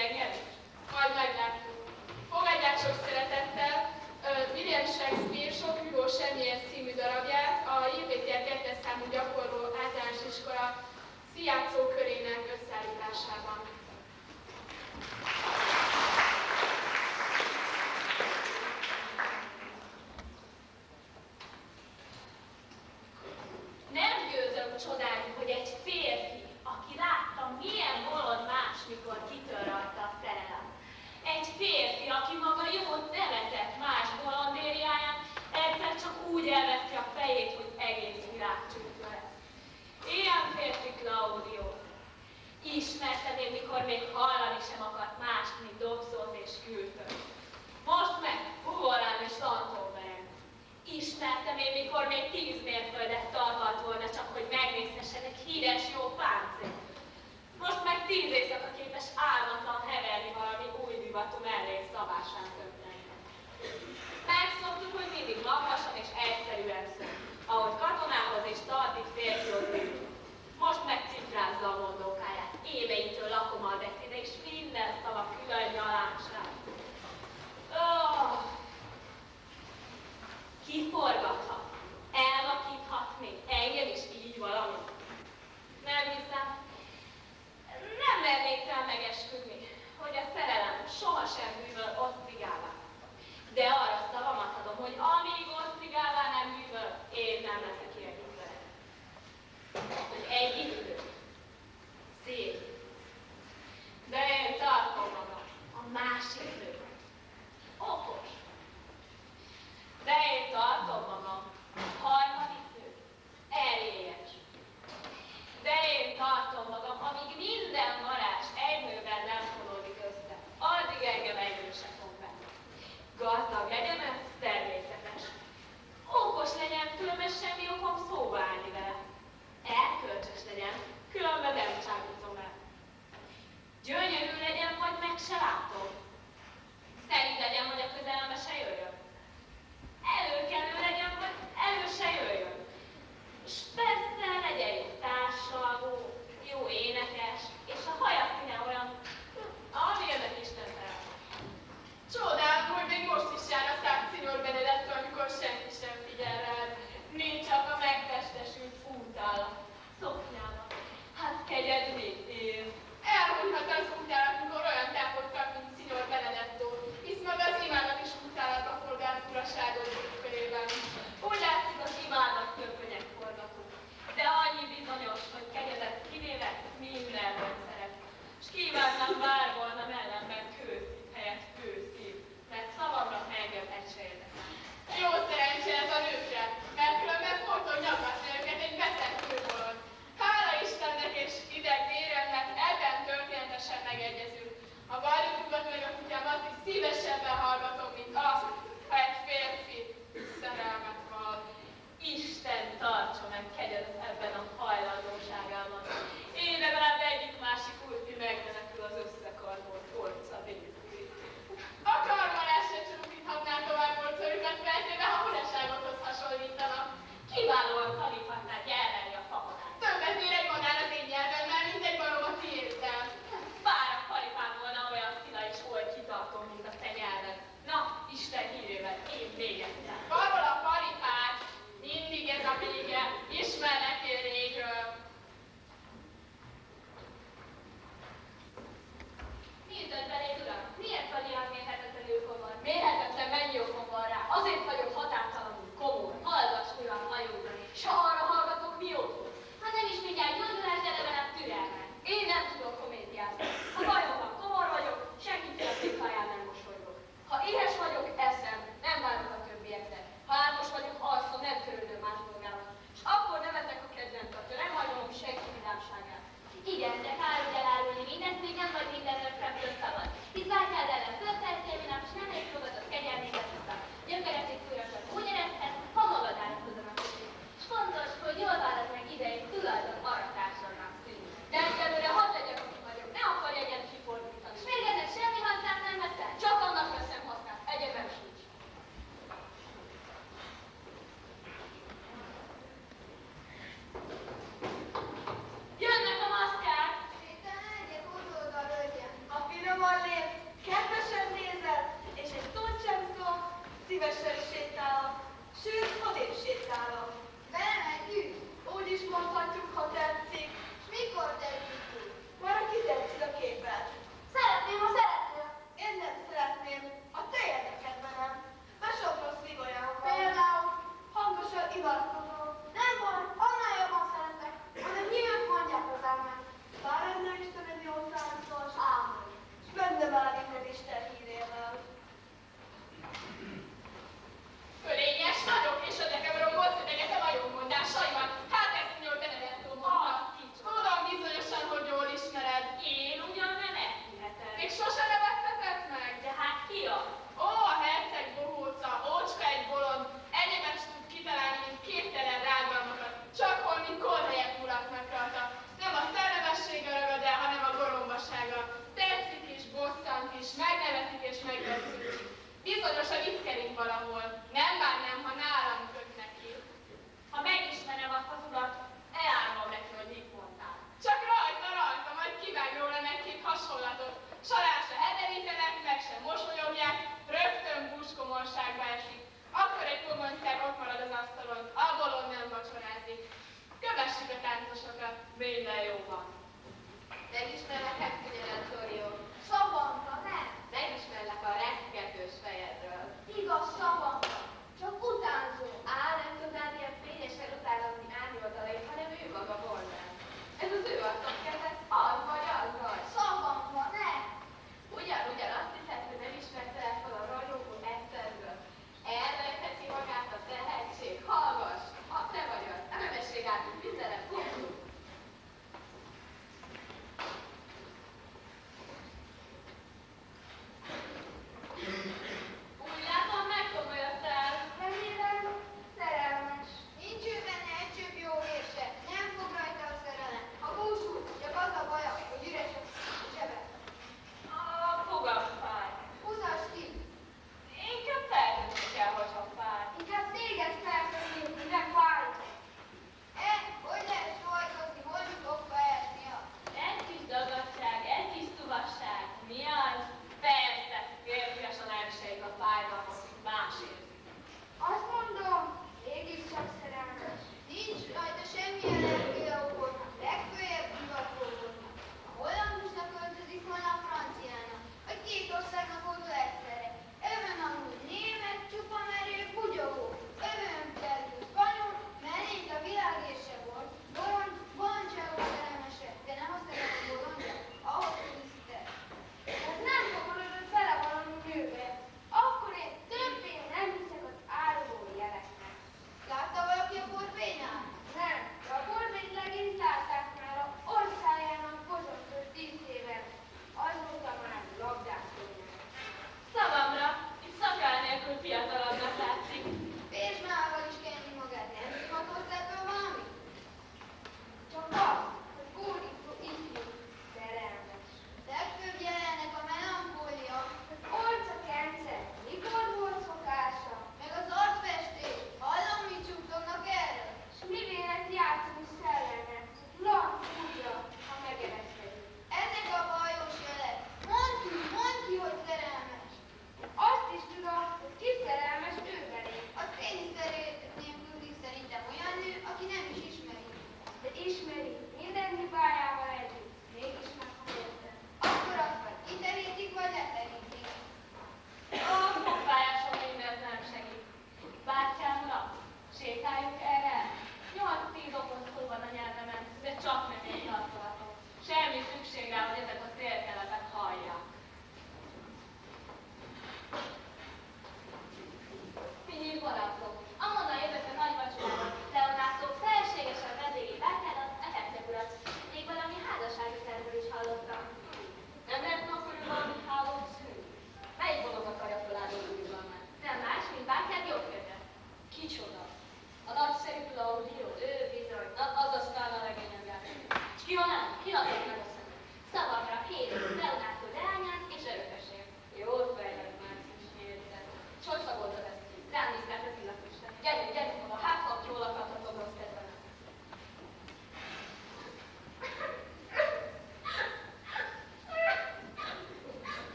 megnyeri? Majd meglátjuk. Fogadják sok szeretettel William Shakespeare Sok űró semmiért című darabját a JPTR 2-es számú gyakorló általános iskola színjátszó körének összeállításában. Nem győzöm csodálni, hogy egy férfi, aki látta, milyen bolond más, mikor kitör rajta a szerelem. Egy férfi, aki maga jót nevetett más bolondériáján, egyszer csak úgy elveszi a fejét, hogy egész világ csüttő lesz. Ilyen férfi Claudio. Ismerted én, mikor még hallani sem akart mást, mint dobszót és kültöt. Most meg Huorán és Lantonberen. Ismertem én, mikor még 10 mérföldet tartott volna, csak hogy megnézhessen egy híres jó páncélt. Most meg 10 éjszaka képes álmatlan heverni valami új divatú mellék szabásán többnyelven. Megszoktuk, hogy mindig magasan és egyszerűen szól, ahogy katonához és tartik férfihoz ülünk. Most meg cifrázza a mondókáját, éveitől lakom a beszéde, és minden szava külön nyalásra. Kiforgathat, elvakíthat még engem is így valami. Nem hiszem, nem mernék rá megesküdni, hogy a szerelem sohasem művöl osztrigává. De arra szavamat adom, hogy amíg osztrigává nem művöl, én nem leszek ilyen vele. Hogy egyik idő, szép, de én tartom magam a másik idő, okos. De én tartom magam a harmadik nő, erélyes. De én tartom magam, amíg minden varázs egy nőben nem fonódik össze. Addig engem egy nő se fog venni. Gazdag legyen, ez természetes. Okos legyen, különben semmi okom szóba állni vele. Elkölcsös legyen, különben nem csábítom el. Gyönyörű legyen, vagy meg se látom. Szerint legyen, vagy a közelembe se jöjjön. Előkelő legyen, vagy elő se jöjjön. És persze legyen jó társalgó, jó énekes, és a haja színe olyan, amilyenek Isten szerelt. Csodálom, hogy még most is jár a szák Signor Benedetto, amikor senki sem figyel rád. Nincs csak a megtestesült fútállat. Szoknyában. Hát kegyedni én. Elhunyhat az útállat, mikor olyan tápot kap, mint Signor Benedetto, hisz maga az imának is útállat a polgárt uraságot körében. Úgy látszik, az imának törvények forgatunk. De annyi bizonyos, hogy kegyedet kivéve mindenben szeret. S kívánnám bár volna mellemben kőszív helyett kőszív, mert szavamra engem egy se érdekel. Jó szerencse ez a nőkre, mert különben folyton nyakatni őket egy veszett kőbolond. Hála Istennek és ideg véremnek ebben történetesen megegyezünk. A vajlótukat meg a kutyámat is szívesebben hallgatom, mint azt, ha egy férfi szerelmet val. Isten tartsa meg kegyedet ebben a hajlandóságában. Én legalább egyik-másik úrfi megmenekül az összekarmolt orca végül. A karmalás se csúfíthatná tovább orcaikat feltéve, ha uraságokhoz hasonlítanak. Kiválóan taníthatnák elvenni a fapadát. Többet ér egy madár az én nyelvemmel, mint egy barom a tiéddel. Bár a paripám volna olyan szina és oly kitartó, mint a te nyelved. Na, Isten hívével, én még egyszer. Arról a paripát, mindig ez a vége, ismerlek én régről. Mi jutott beléd, uram? Miért vagy ilyen mérhetetlenül komor? Mérhetetlen mennyi okom van rá? Azért vagyok határtalanul komor. Hallgass, uram, hajózani. S ha arra hallgatok, mi okom? Ha nem is mindjárt gyógyulás, de legalább türelmet. Én nem tudok komédiázni. Ha bajom van, komor vagyok, senkit a picáján nem mosol. Kedvesen nézel, és egy szót sem szól, szívesen sétálok, sőt, odébb sétálok. Velem együtt? Úgy is mondhatjuk, ha tetszik. S mikor tetszik úgy? Már ki tetszik a képet? Szeretném, ha szeretnél. Én nem szeretném, a te érdekedben nem. Már sok rossz vigolyám van. Például Hangosan ivatkozom. nem baj, annál jobban szeretek, hanem nyílt mondják az elmet. Váradna Isten egy jó táncos, Ámen. s bennem állítod Isten hírével. Fölényes vagyok, és a nekem rombolsz titeket a vagyonmondásaimat. Hát ezt nyújt Benedetto mondta. Tudom bizonyosan, hogy jól ismered. Én ugyan nem elhihetem. Még sose nevettetett meg? De hát ki az? Ó, a herceg bohóca, ócska egy bolond, egyebet s tud kitalálni, mint képtelen rágalmakat, csak hol, mint korhelyek mulatnak rajta. Nem a szellemessége ragad el, hanem a gorombasága. Tetszik is, bosszant is, megnevetik és megveszünk. Bizonyosan itt kering valahol. Nem bánnám, ha nálam köt neki. Ha megismerem azt az urat, elárulom neki, hogy mit mondtál. Csak rajta, majd kivág róla meg-két hasonlatot. Salásra hederítenek, meg sem mosolyogják, rögtön búskomorságba esik. Akkor egy fogonszer ott marad az asztalon, abból onnan vacsorázik. Kövessük a táncosokat. Minden jó van. Megismerlek megfigyeled, Torio. Savanta, nem? Megismerlek a rettetős fejedről. Igaz, savanta. Csak utánzó. Á, nem tudnád ilyen fényesen utánozni árnyoldalait, hanem ő maga volna. Ez az ő arcok kedves, az vagy az vagy. Savanta, nem?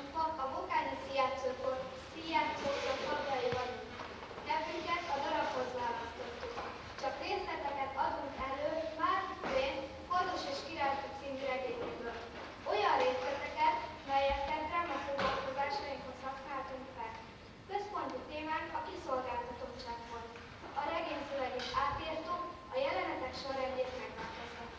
indítva a Bokányi színjátszókra tagjai vagyunk. Nevünket a darabhoz választottuk. Csak részleteket adunk elő Márk Twain Falusi és Királyfi című regényéből. Olyan részleteket, melyeket drámafoglalkozásainkhoz használtunk fel. Központi témánk a kiszolgáltatottság volt. A regény szövegét átírtuk, a jelenetek sorrendjét megváltoztattuk.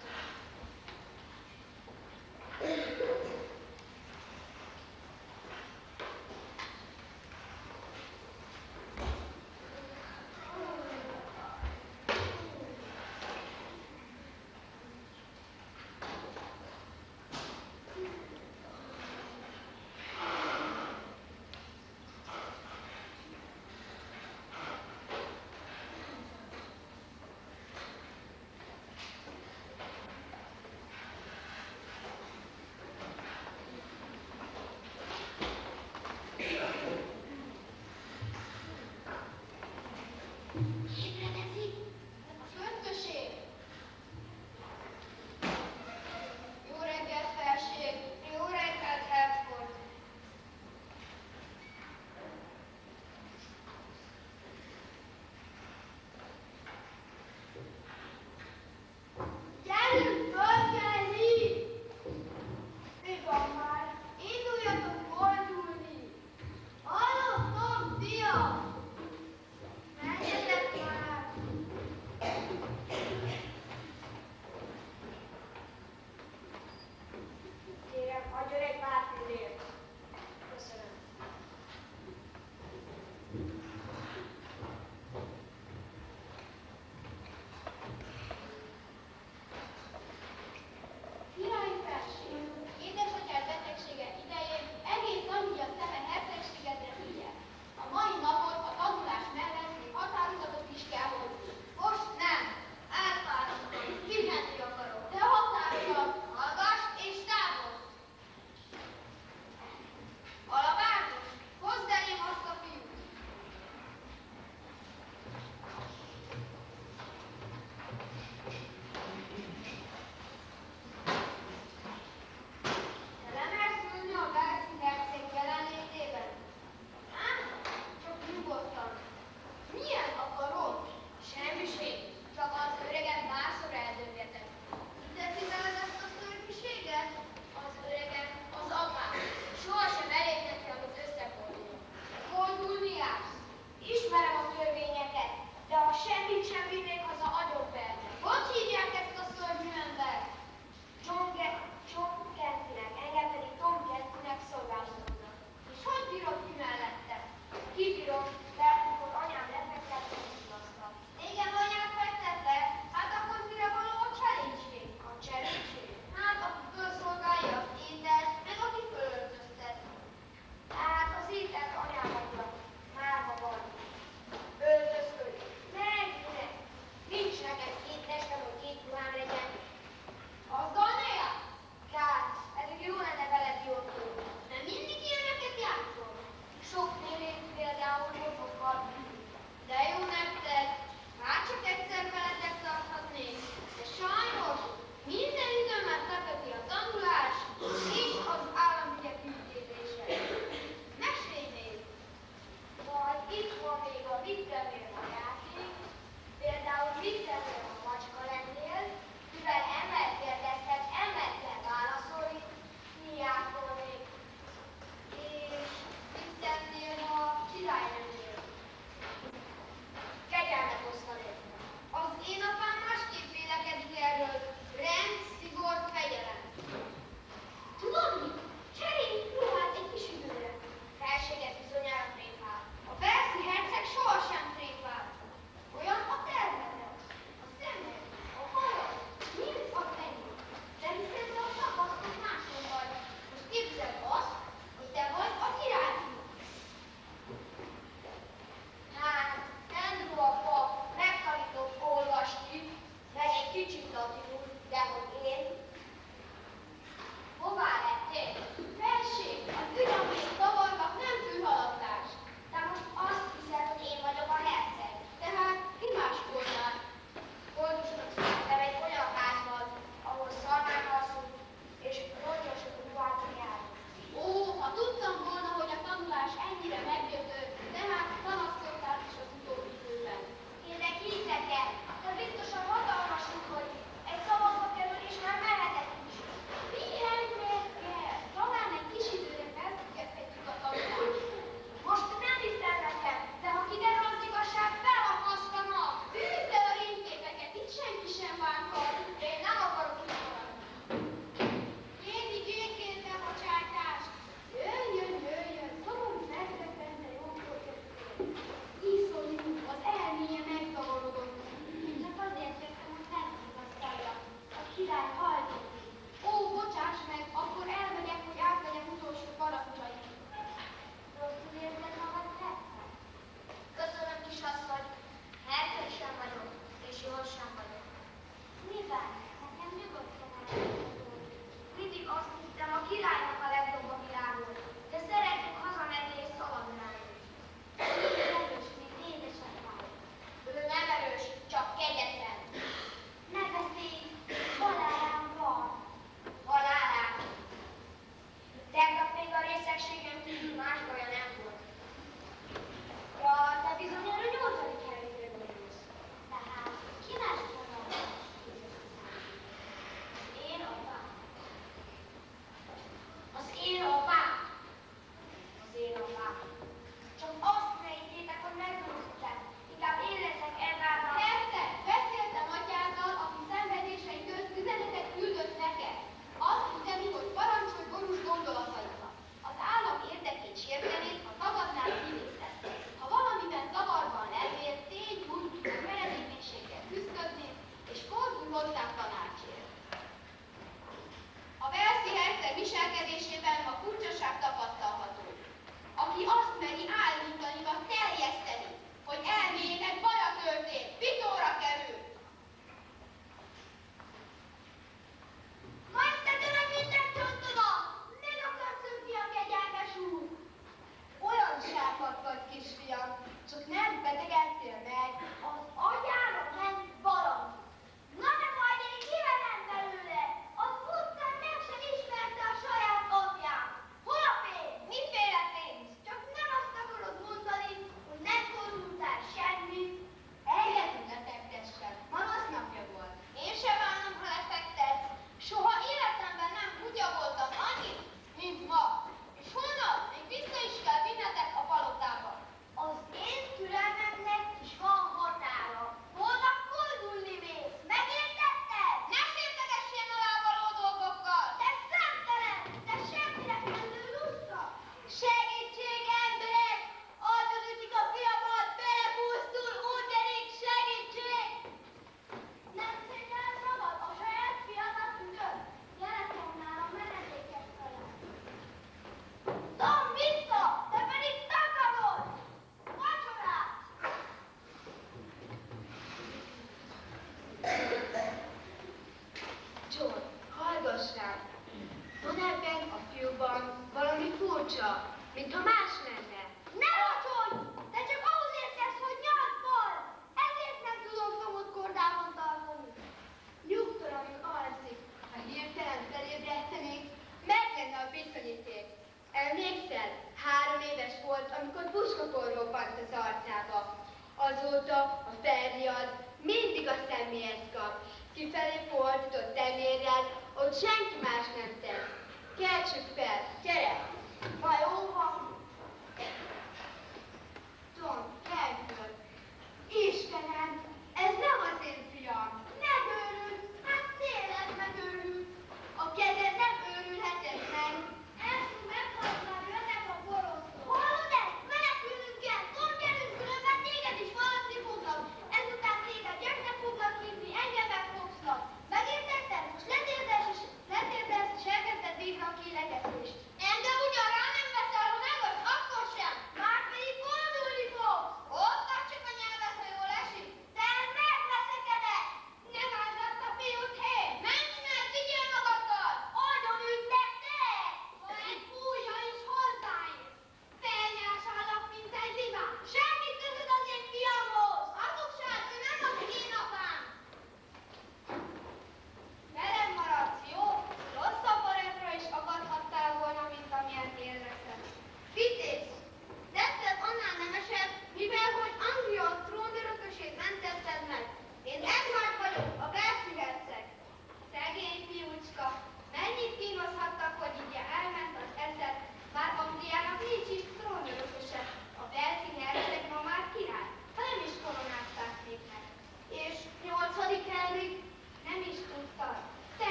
mintha más lenne. Ne racsolj! Te csak ahhoz értesz, hogy nyald bal! Ezért nem tudom szomott kordában tartani. Nyugtalanul alszik. Ha hirtelen felébredtenék, meg lenne a bizonyíték. Emlékszel? 3 éves volt, amikor puskapor robbant az arcába. Azóta a felriad mindig a személyhez kap. Kifelé fordított temérrel, ott senki más nem tesz. Keltsük fel, gyere! Valóban! Tom, kelj föl! Istenem, ez nem az én fiam! Megőrült! Hát tényleg megőrült! A kezed nem őrülhetett meg! Elszú, meghaltál, jönnek a porosztól! Hallod ezt? Menekülnünk kell! Tom, gyerünk, különben téged is valaszni fognak! Ezután téged gyöknek foglak hívni, engem megfogsznak! Megértetted? Most letérdelsz és elkezded végre a kirekesztést! Engem ugyan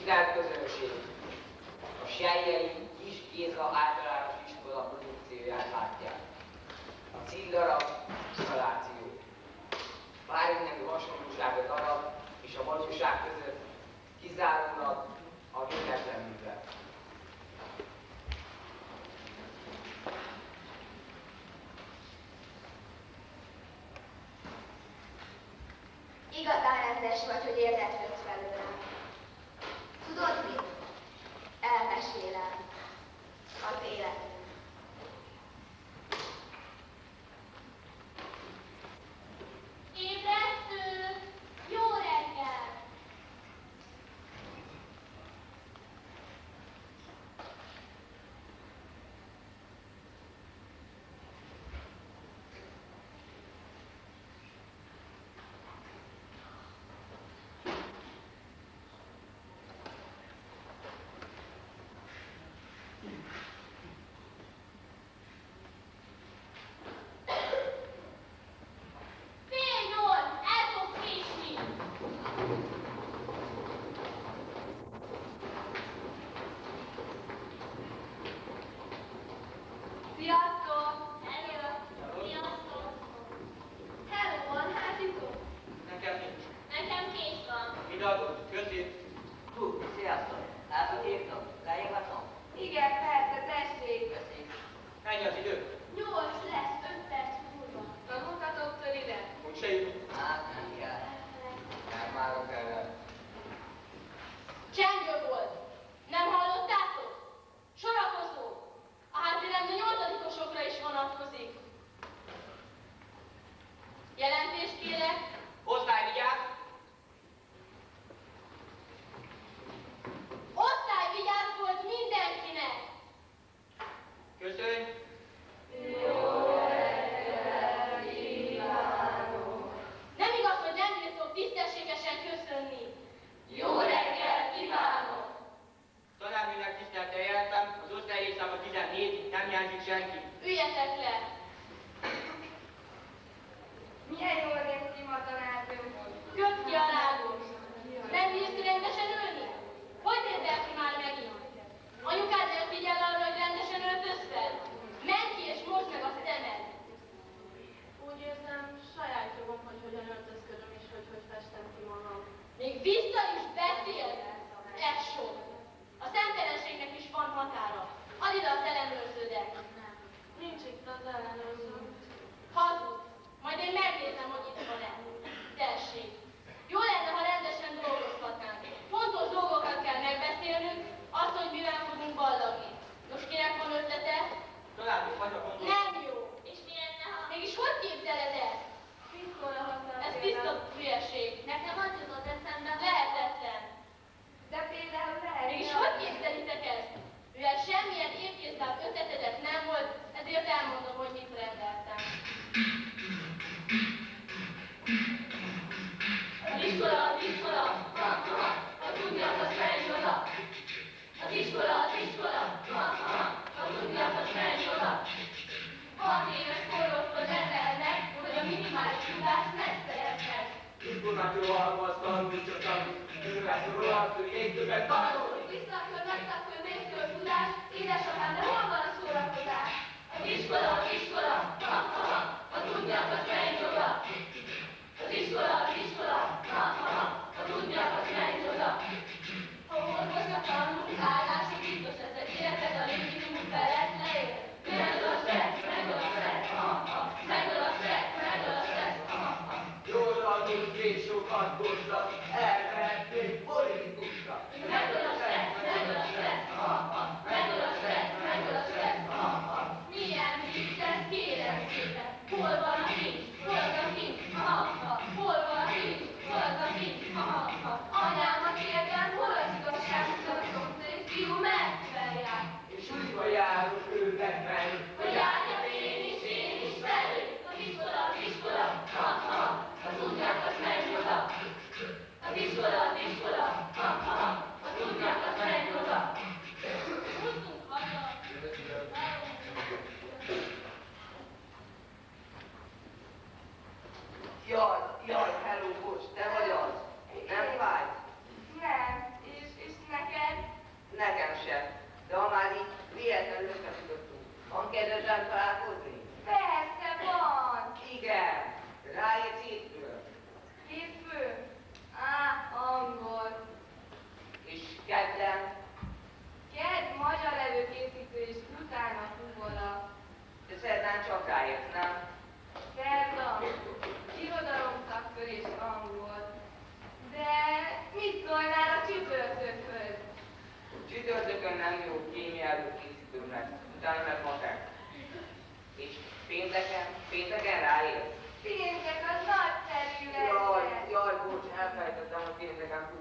Tisztelt közönség! A Selyei Kis Géza általános iskola produkcióját látják. A címdarab Iskoláció. Bármi nemű hasonlóság a darab és a valóság között kizárólag a véletlen műve. Igazán rendes vagy, hogy érdeklődsz belőlem. Tudod mit? Elmesélem az életem. Ébresztő! Jó reggel! Sziasztok! Sziasztok! Hello, van házitok? Nekem nincs. Nekem kész van. Mit adod? Köszi. Sziasztok! Látok írtam? Leírhatom? Igen, persze, tessék. Köszi. Mennyi az idő? 8 lesz, 5 perc múlva. Tanultatok ide? Úgyse jutunk. Hát nem kell. Nem várok erre. Csengő volt. Nem hallottátok? Sorakozó. A házirend a 8-osokra is vonatkozik. Jelentést kérek. Osztályvigyázz! Osztályvigyázz volt mindenkinek. Köszönj! Nem igaz, hogy nem bírtok tisztességesen köszönni. Jó reggelt kívánok! Tanárnőnek tisztelettel jelentem, az osztálylétszám a 17, nem hiányzik senki. Üljetek le. Milyen jól néz ki ma tanárnőm. Köpd ki a rágót. Nem bírsz rendesen ülni? Hogy nézel ki már megint? Anyukád nem figyel arra, hogy rendesen öltöz fel? Menj ki és mosd meg a szemed. Úgy érzem, saját jogom, hogy hogyan öltözködöm és hogy festem ki magam. Még vissza is beszélsz. Ez sok. A szemtelenségnek is van határa. Add ide az ellenőrződet. Nincs itt az ellenőrző. Hazud. Majd én megnézem, hogy itt van-e. Tessék. Jó lenne, ha rendesen dolgozhatnánk. Fontos dolgokat kell megbeszélnünk, azt, hogy mivel fogunk ballagni. Most kinek van ötlete? Tanárnő vagyok, mondom. Nem jó. És mi lenne, ha... Mégis hogy képzeled ezt? Piszkolra használ Ez tiszta hülyeség. Nekem az jutott eszembe. Lehetetlen. De például lehet. Mégis hogy képzelitek ezt? Mivel semmilyen évkézláb ötletedet nem volt, ezért elmondom, hogy mit rendeltem. Az iskola, az iskola, a tudniak, az menj oda. Az iskola, a tudniak, az menj oda. 6 éves korroktól rendelnek, hogy a minimális tudást megszereznek. Információval tanulcsokat, információról, hogy egy többet tanul. Visszakör, nagyszakör, nélkül tudás, édesapám, de hol van a szórakozás? Az iskola, a tudniak, az menj oda. Az iskola, a tudniak, az menj oda. Ha orvosnak tanulsz, állásod biztos ez egy életed a minimum felett leér. Megöl a stressz, megöl a stressz, megöl a stressz, megöl a stressz. Jól adunk és sokat hoztak, elmehetnénk politikusra. Megöl a stressz, megöl a stressz, megöl a stressz, megöl a stressz. Milyen vicces!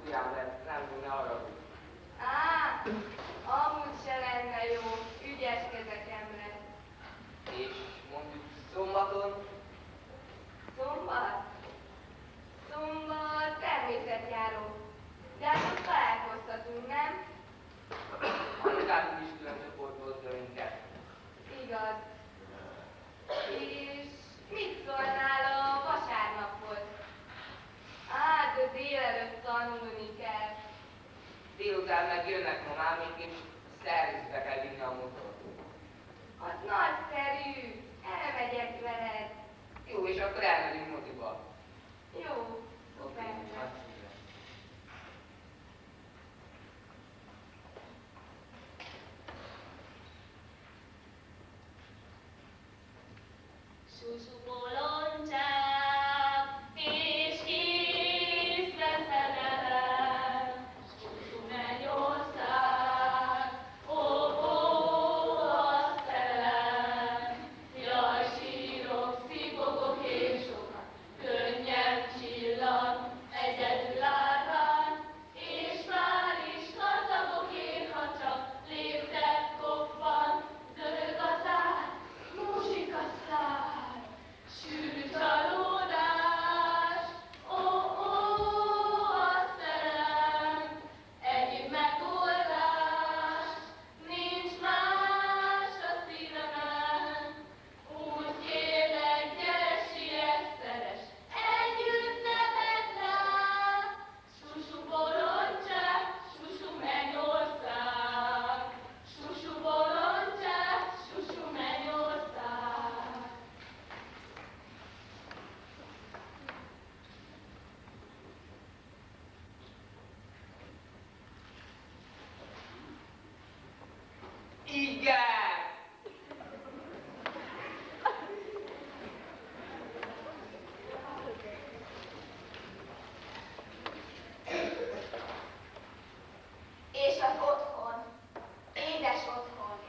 fiam, de nem tudna arra. Á, amúgy se lenne jó, ügyeskedek Emre. És mondjuk szombaton? Szombat? Szombat természetjáró. De hát ott találkoztatunk, nem? Anyukám is külön csoportolta minket. Igaz. És mit szólnál a vasárnaphoz? Á, de délelőtt tanulni kell. Délután meg jönnek mamámék, és szervizbe kell vinni a motort. Az nagyszerű. Elmegyek veled. Jó, és akkor elmegyünk moziba. Jó, szuper. Susú bolondság, és kész veszedelem, susú mennyország, ó, a szerelem. Jaj, sírok, szipogok és sokat, könnyed csillag, egyedül árván, és már is kacagok én, ha csak léptet koppan, zörög az ár, muzsika szár. Sűrű csalódás, ó, a szerelem, egyéb megoldás, nincs más a szívemen. Úgy kérlek, gyere, siess, szeress, együtt neved rá. Susú bolondság, susú mennyország, susú bolondság, susú mennyország. Igen! És az otthon. Édes otthon.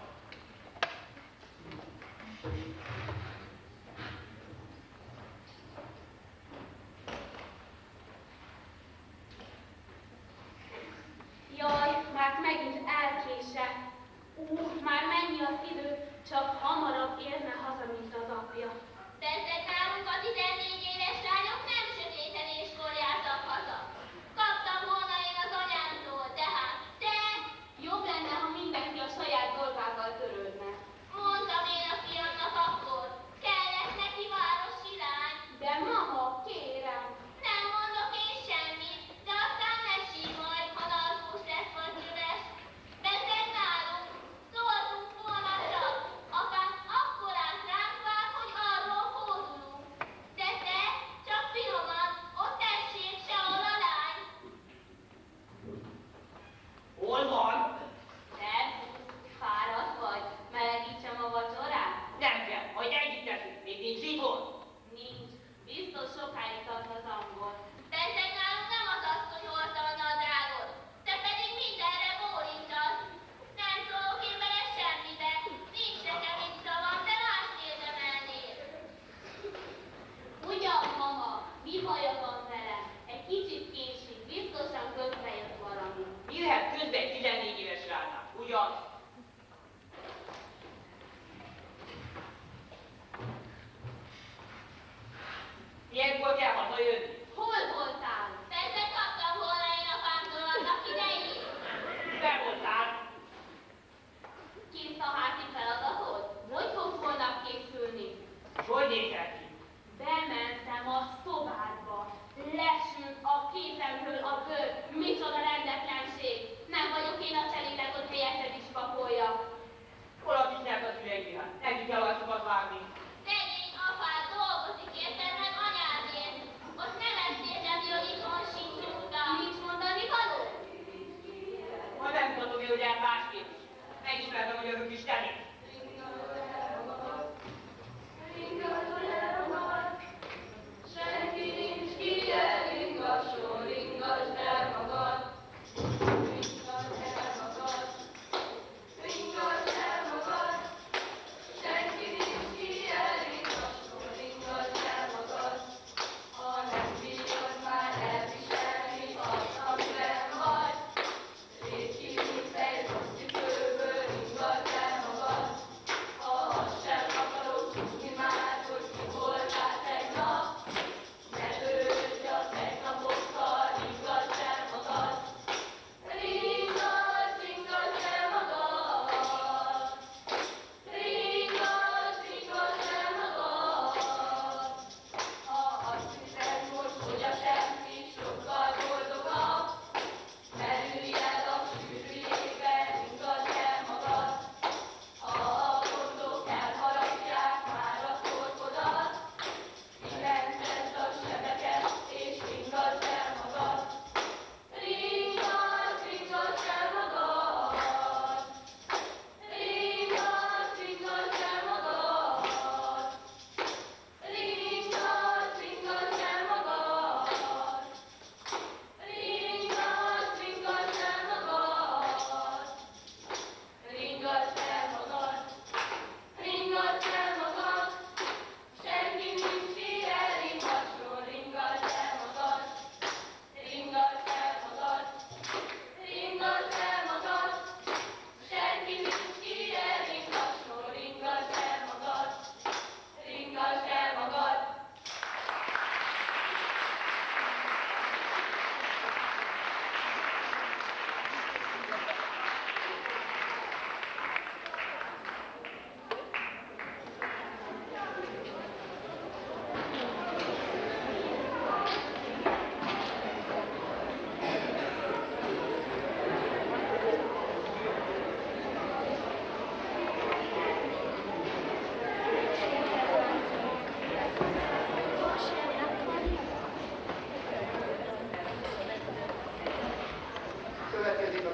Jaj, már megint elkésett. Már mennyi az idő, csak hamarabb érne haza, mint az apja. De ezek nálunk a 14 éves lányok nem sötétenéskor jártak haza. Kaptam volna én az anyámtól, de hát te, Jobb lenne, ha mindenki a saját dolgával törődne. mondtam én a fiamnak akkor, kellett neki városi lány. De mama, kérem, Nem mondok én semmit, de aztán mesélj majd, ha narkós lesz vagy üres. Bezzeg nálunk, szóltunk volna csak, apám akkorán ránk vár, hogy arról hódulunk. De te, csak finoman, ott tessék sehol a lány. Hol van? szervusz, fáradt vagy, melegítsem a vacsorát? Nem kell, hogy együtt teszünk, még nincs itthon. Nincs, biztos sokáig tart az angol. Bezzeg nálunk nem az asszony hordta a nadrágot, te pedig mindenre bólintasz. Nem szólok én vele semmibe, nincs nekem itt szavam, de más érdemelnél. Ugyan, mama, mi baja van vele? Egy kicsit késik, biztosan közbejött valami. Mi lehet közbe egy 14 éves lánynak, ugyan? Ilyenkor kell hazajönni. Hol voltál? Persze kaptam volna én apámtól annak idején. Te voltál. Kész a házi feladatod? Hogy fogsz holnap készülni? És hogy nézel ki? Bementem a szobádba. Lesült a képemről a bőr. Micsoda rendetlenség. Nem vagyok én a cselédek, hogy helyetted is pakolja. Hol a tisztelt a szüleidnél? Neki kell alacsonkat vágni. Szegény apád dolgozik érted meg anyádért. Most nem ezt értem, hogy itthon sincs munka. Nincs mondani való? Majd nem mutatom én, hogy el másképp is. Megismertem, hogy örök is tenni. Senki nincs ki, ringasson, ringasd el magad.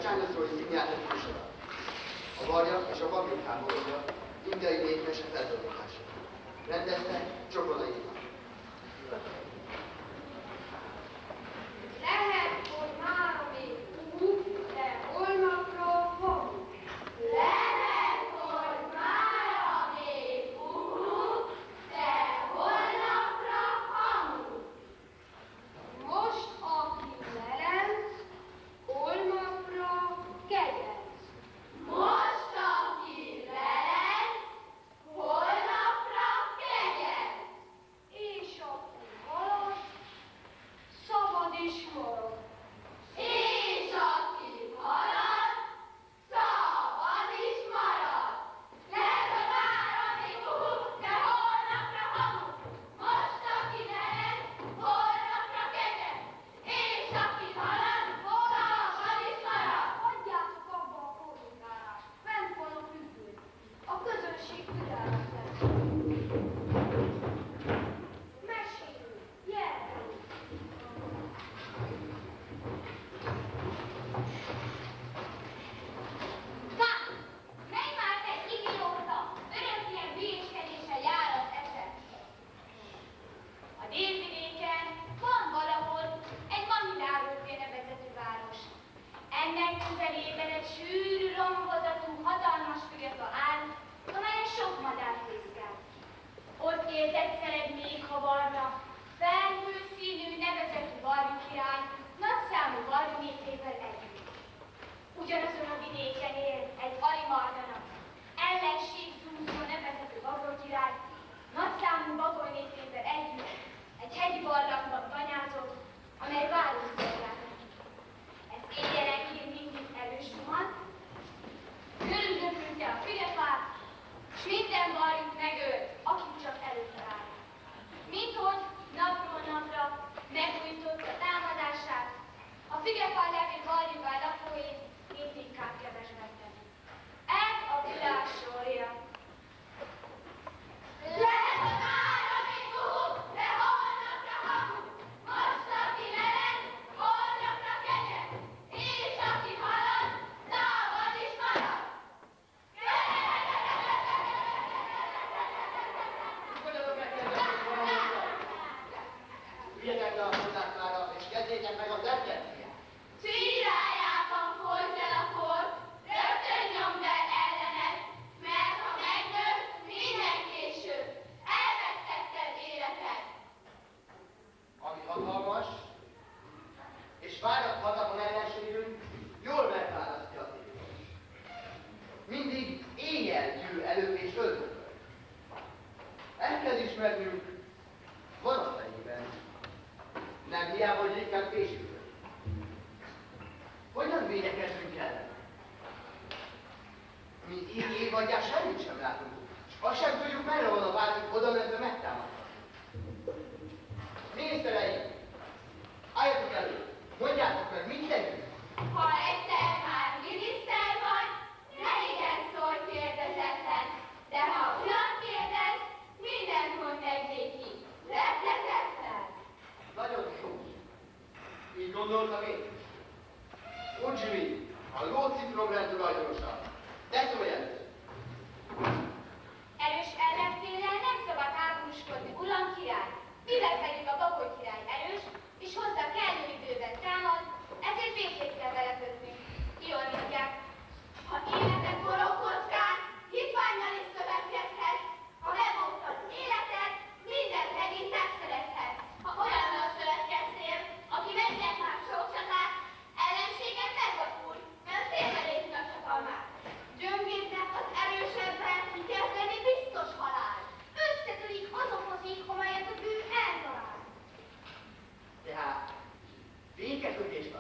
Csándorszói színjáték műsora. A Varja és a Babik háborúja indiai népmese feldolgozása. Rendezte Csokonai Iván. Lehet, hogy már még de holnapra van. Lehet, hogy már még de holnapra hamu. Most, aki lerend, holnapra kegyez. Most, aki lerend, holnapra kegyez. És aki halad, szabad is marad. És aki halad, szabad is marad. Lehet, hogy már amíg de holnapra hamu. Most, aki lerend, holnapra kegyez. És aki halad, szabad is marad. Hagyjátok abba a korrigálást. Fent van a függő. A közönség türelmet lesz. Mesélő, jelentő. Na, mely már te idióta, örökilyen hülyéskedéssel jár az eszed. A délvidéken van valahol egy Mahidárótér nevezetű város. Ennek közelében egy sűrű, lombozatú, hatalmas fügefa áll, amelyen sok madár fészkál. Ott élt egyszer egy méhhavarra, felhőszínű nevezetű varjú király, nagyszámú varjú népével együtt. Ugyanazon a vidéken él egy Alimardana, ellenségzúzó nevezetű bagolykirály, nagyszámú bagoly népével együtt egy hegyi barlangban tanyázott, amely várószolgált neki. Ez éjjelenként mindig erős zuhant, körülgöpülte a fügefát, s minden varjút megölt, akit csak előtte áll. Minthogy napról napra megújította támadását, a fügefán levő varjúvá lakóit még inkább kevesbettek. Ez a világ sorja. Lehet, hogy már amíg de holnapra hamu. Most, aki lerend, holnapra kegyez. És aki halad, szabad is marad. Fogadjatok meg, kedves barátok! Üljetek le a szolgáklára, és kezdjétek meg az eredményet! Csirájában folyt el a kor, rögtön nyomd el ellened, mert ha megnőtt, minden később, elvesztetted életed. Ami hatalmas, és fáradt hatalom ellenségünk, jól megválasztja a tévés. Mindig éjjel jő elő és öldököl. El kell ismernünk, van a fejében. Nem hiába, hogy inkább később. Hogyan védekezzünk ellen? Mi így évadján semmit sem látunk, és azt sem tudjuk, merre van a vágyunk oda mentve megtámadni. Minisztereim, álljatok elő, mondjátok meg mindenkit. Ha egyszer már miniszter vagy, ne igen szólj kérdezetlen, de ha urat kérdez, mindent mondd meg néki. Repletetlen. Nagyon jó. Így gondoltam én is. Ujjmi, a lócipromrend tulajdonosa. Te szólj először. Erős ellenféllel nem szabad háborúskodni, uram király, mivel pedig a bagoly király erős, és hozzá kellő időben támad, ezért békét kell vele kötni. Jól mondják, ha életed forog kockán, hitvánnyal is szövetkezhet, ha megosztod életed, mindent megint megszerezhet. Ha olyannal szövetkeztél, aki megnyert már sok csatát, ellenséget megvapul, mert félrelézni a csatalmát. Gyöngédnek az erősebben kezdeni biztos halál. Összetörik azokhoz, amelyet a bű eltalál. Tehát békekötés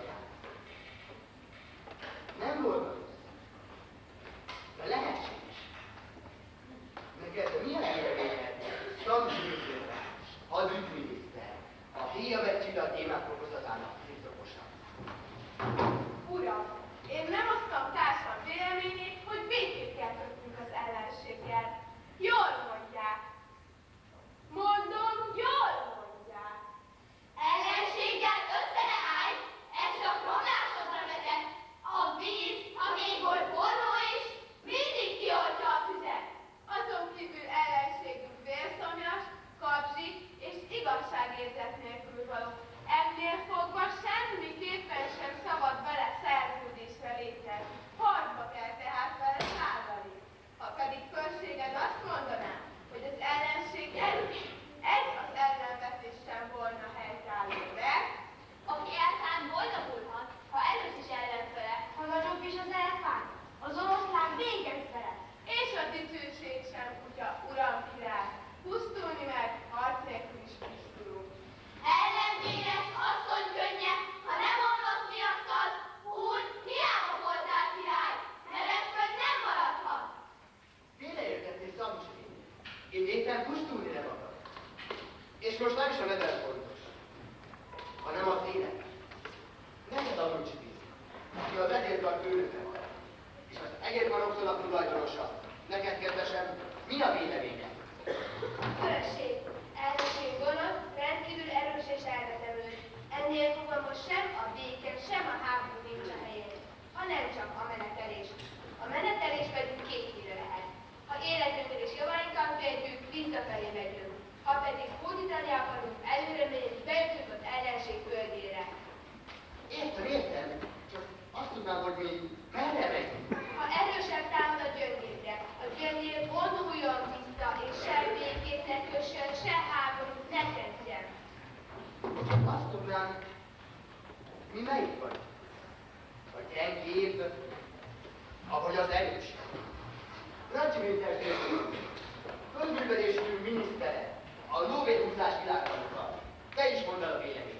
fehér karokszalak tulajdonosa. Neked, kedvesem, mi a véleményed? Örösség. Elnökség gonosz, rendkívül erős és elvetemű. Ennél fogva most sem a béke, sem a háború nincs a helyén, hanem csak a menetelés. A menetelés pedig kétféle lehet. Ha életünket és javainkat védjük, visszafelé megyünk. Ha pedig hódítani akarunk, előre megyünk, bejutunk az ellenség földjére. Értem. Csak azt tudnám, hogy mi merre megyünk. Ha erősebb támad a gyöngédre, a gyöngér vonuljon vissza, és se békét ne kössön, se háborút ne kezdjen. Azt tudnám, mi melyik vagy? A gyengébb, ahogy az erős. Radzsimi testvérünk, közművelésünk minisztere, a lóvéhúzás világtanukkal. Te is mondd el a véleményed.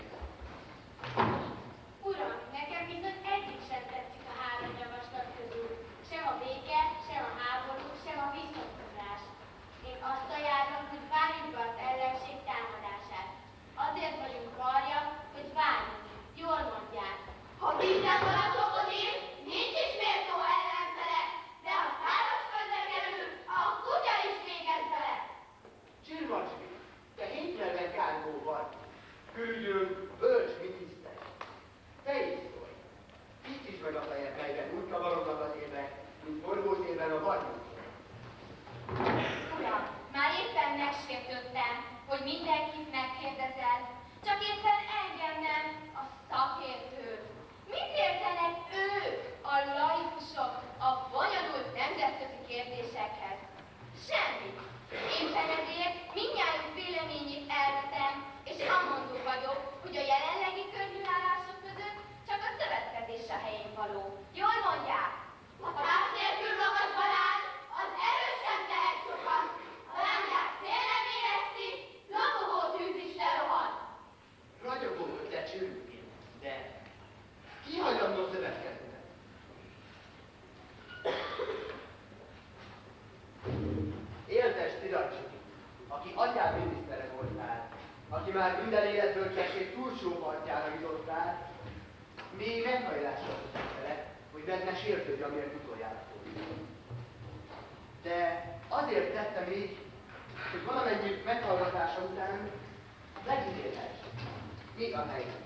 Uram, nekem viszont egyik sem tetszik a három javaslat közül. Sem a béke, sem a háború, sem a visszafoglás. Én azt ajánlom, hogy várjuk be az ellenség támadását. Azért vagyunk varja, hogy várjunk. Jól mondják. Ha vízzel valakodik, nincs is méltó ellenfele, de ha szárazföldre kerül, a kutya is végez vele. Csirmacsmi, te hétnyelven kárgó vagy. Küldjünk bölcs miniszter. Te is szólj. Tisztítsd meg a fejed, melyben úgy kavarodnak az évek, mint forgószélben a varjunk. Uram, már éppen megsértődtem, hogy mindenkit megkérdezel, csak éppen engem nem, a szakértőt. Mit értenek ők, a laikusok, a bonyolult nemzetközi kérdésekhez? Semmit. Éppen ezért mindnyájunk véleményét elvetem, és amondó vagyok, hogy a jelenlegi körülállások között csak a szövetkezés a helyén való. Jól mondják? A társ nélkül magas barát, az erősen tehet sokat. A lángát szél nem érezti, lobogó tűz is lerohan. Ragyogó ötlet csürgén, de ki hajlandó szövetkezni? Éltes Tiracsi, aki atyád minisztere voltál, aki már minden életbölcsesség túlsó partjára jutottál, még meghajlással vele, hogy meg ne sértődj, amiért utoljára volt. De azért tettem így, hogy valamennyi meghallgatása után megítélhess, mi a helyzet.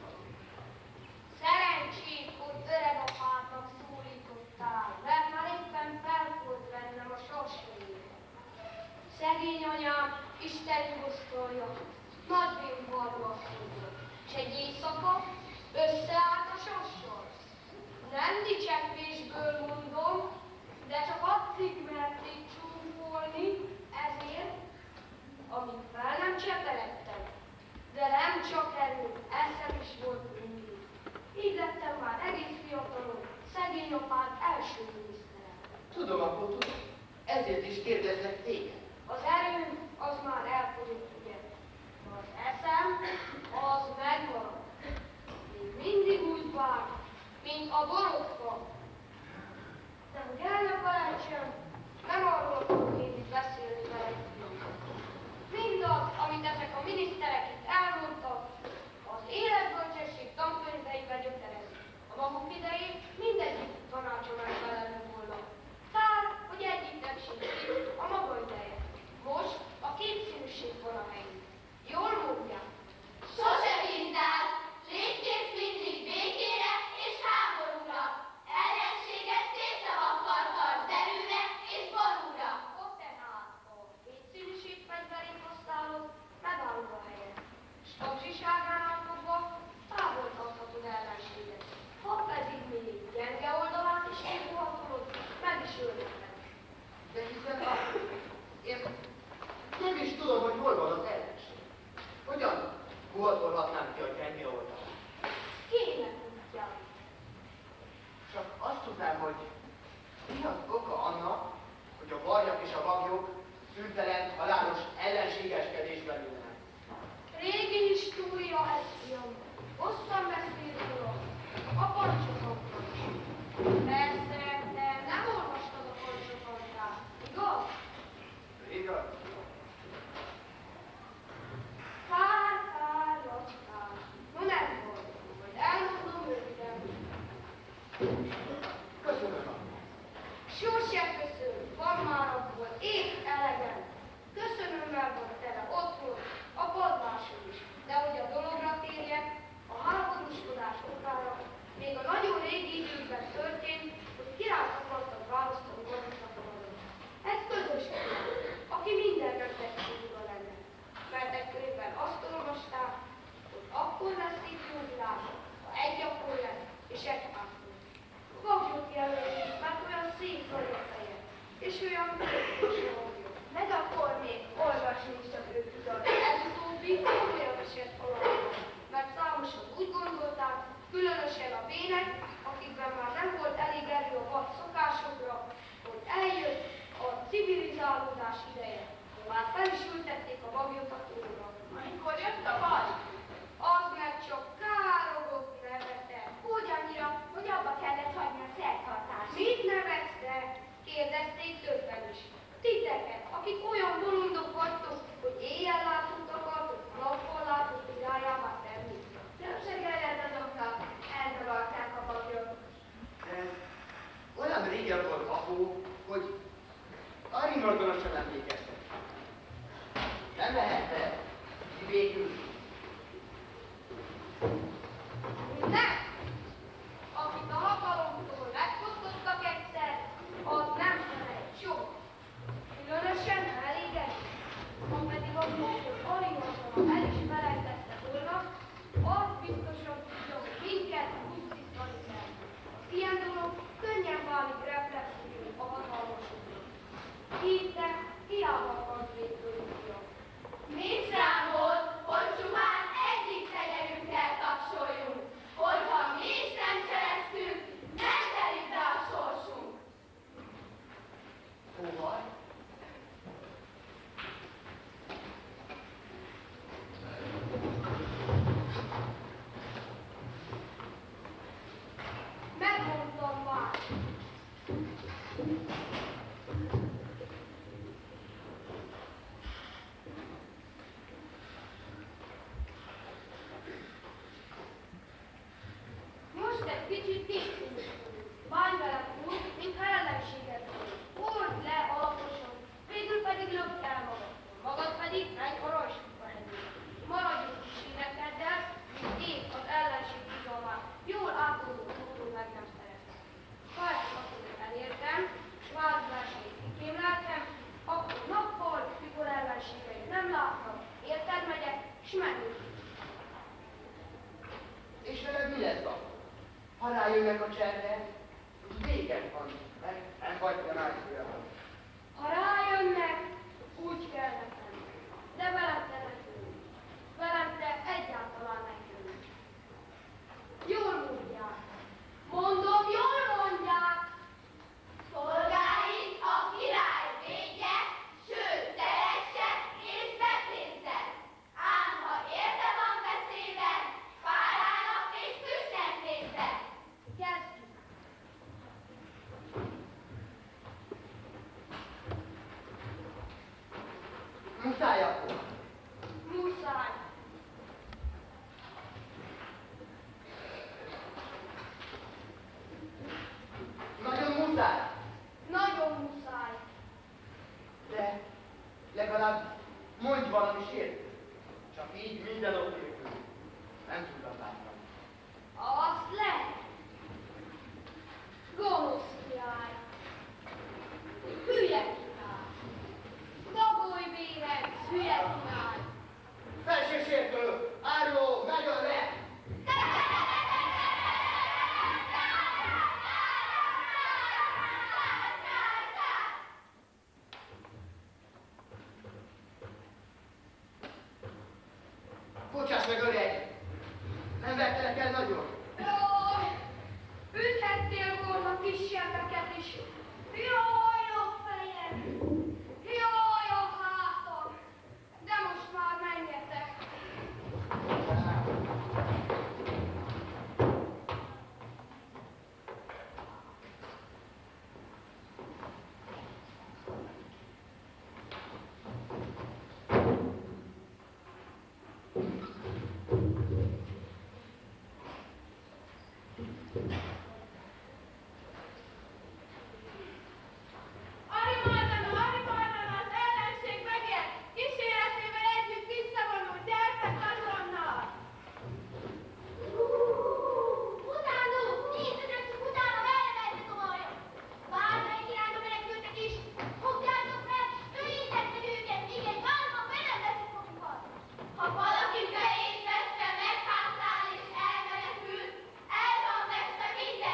Szerencsét, hogy öreg apádnak szólítottál, mert már éppen felfújt bennem a sorsfélét. Szegény anyám, Isten nyugosztalja, nagy bűnvarba asszonyok, s egy éjszaka összeállt a sorssal. Nem dicsekvésből mondom, de csak addig merték csúfolni, ezért, amíg fel nem cseperedtem. De nem csak erő, eszem is volt mindig. Így lettem már egész fiatalon, szegény apád első minisztere. Tudom, akkor tudom. Ezért is kérdezlek téged. Az erőm az már elfogyott, ugye? Az eszem az megmarad. Még mindig úgy vár, mint a borotva. De hogy el ne felejtsem, nem arról akarok én itt beszélni veled. Mindaz, amit ezek a miniszterek itt elmondtak, az életbölcsesség tankönyveibe gyökerezik. A maguk idején mindegyik tanácsa megfelelő volna. Kár, hogy egyiknek sincs itt a maga ideje. Most a kétszínűség van a helyén. Jól mondják. Sose bízzál! Légy kész mindig békére és háborúra! Ellenséget szétszavakkal tart derűre és borúra! Ott tehát a kétszínűség fegyverét használod, megállod a helyen. S kapzsiságánál fogva távol tarthatod ellenséget. Ha pedig még gyenge oldalát is kihúhatolod, meg is ölheted. De hiszen én nem is tudom, hogy hol van az ellenség. Hogyan huhatolhatnám ki a gyenge oldalát? Kéne tudjam. Csak azt tudnám, hogy mi az oka annak, hogy a varjak és a bagyok szüntelen, halálos ellenségeskedésben ülnek. Régi história ez, fiam. Hosszan beszél róla. A pancsokokról. Persze, de nem olvastad a pancsokantát, igaz? Igaz? Kár, Lacskár. No nem volt, majd elmondom röviden. Köszönöm. Sors és olyan közösségjobb. Meg akkor még olvasni is csak ő tudott. Ez utóbbi komolyan esett valahol, mert számosan úgy gondolták, különösen a bének, akikben már nem volt elég erő a vad szokásokra, hogy eljött a civilizálódás ideje. Már fel is ültették a bagyot a tóra. Amikor jött a vad? Az meg csak károgott nevete. Úgy annyira, hogy abba kellett hagyni a szertartást. Mit nevezte? Kérdezték többen is. Titeket, akik olyan bolondok vagytok, hogy éjjel látott akartok, nappal látott irányába tenni. Nem segellett azoknak, elzavarták a bagyot. Olyan régen volt apu, hogy Arimardonra sem emlékeztek. Nem lehetne végül. Nem! Akit a hatalomtól megfosztottak egyszer, az nem felejt sok. Különösen elégedett. Ha pedig a módot Arimardonra el is felejtette volna, az biztosan tudja, hogy minket pusztítani kell. Az ilyen dolog könnyen válik reflexívül a hatalmasoknak. Itt hiába akart végül. Nincs rám volt, hogy csupán egyik tegyenünkkel tapsoljunk. Hogyha mi is nem cselekszünk, nem telik be a sorsunk. Hóval? Megmondtam már. Most egy kicsit készülünk. Bánj velem úgy, mintha ellenséged vagy. Old le alaposan, végül pedig lökd el magad. Magad pedig menj a rajsukba helyül. Maradjunk kis énekeddel, mint én az ellenség bizalmát. Jól átadó módon meg nem szeretem. Ha ezt akkor elértem, városverseit kikémleltem, akkor nappal, mikor ellenségeit nem láttam, érted megyek, s menjük. És veled mi lesz akkor? Ha rájönnek a cserre, véged van, mert nem vagy te máshol. Ha rájönnek, úgy kell nekem. De velem te ne főnj. Velem te egyáltalán ne főnj. Jól mondják. Mondom, jól mondják. Szolgáit a király védje, sőt szeresse és becézze. Ám ha érte van beszéden, párának és tüsnek nézze. Kezdjük. Muszáj akkor. Muszáj. Nagyon muszáj. Nagyon muszáj. De legalább mondj valami sért. Csak így minden ok nélkül. Nem tudtam látni. Azt lehet. Gonosz király. Hülye király. Bagoly véred, hülye király. Felsősértő, áruló, megöl le! Bocsáss meg, öreg! Nem vettelek el nagyon? Jaj, üthettél volna kisebbeket is. Jaj, a fejem! Jaj, a hátam! De most már menjetek! Ha valaki fejét veszte, meghátrál és elmenekül, el van veszve minden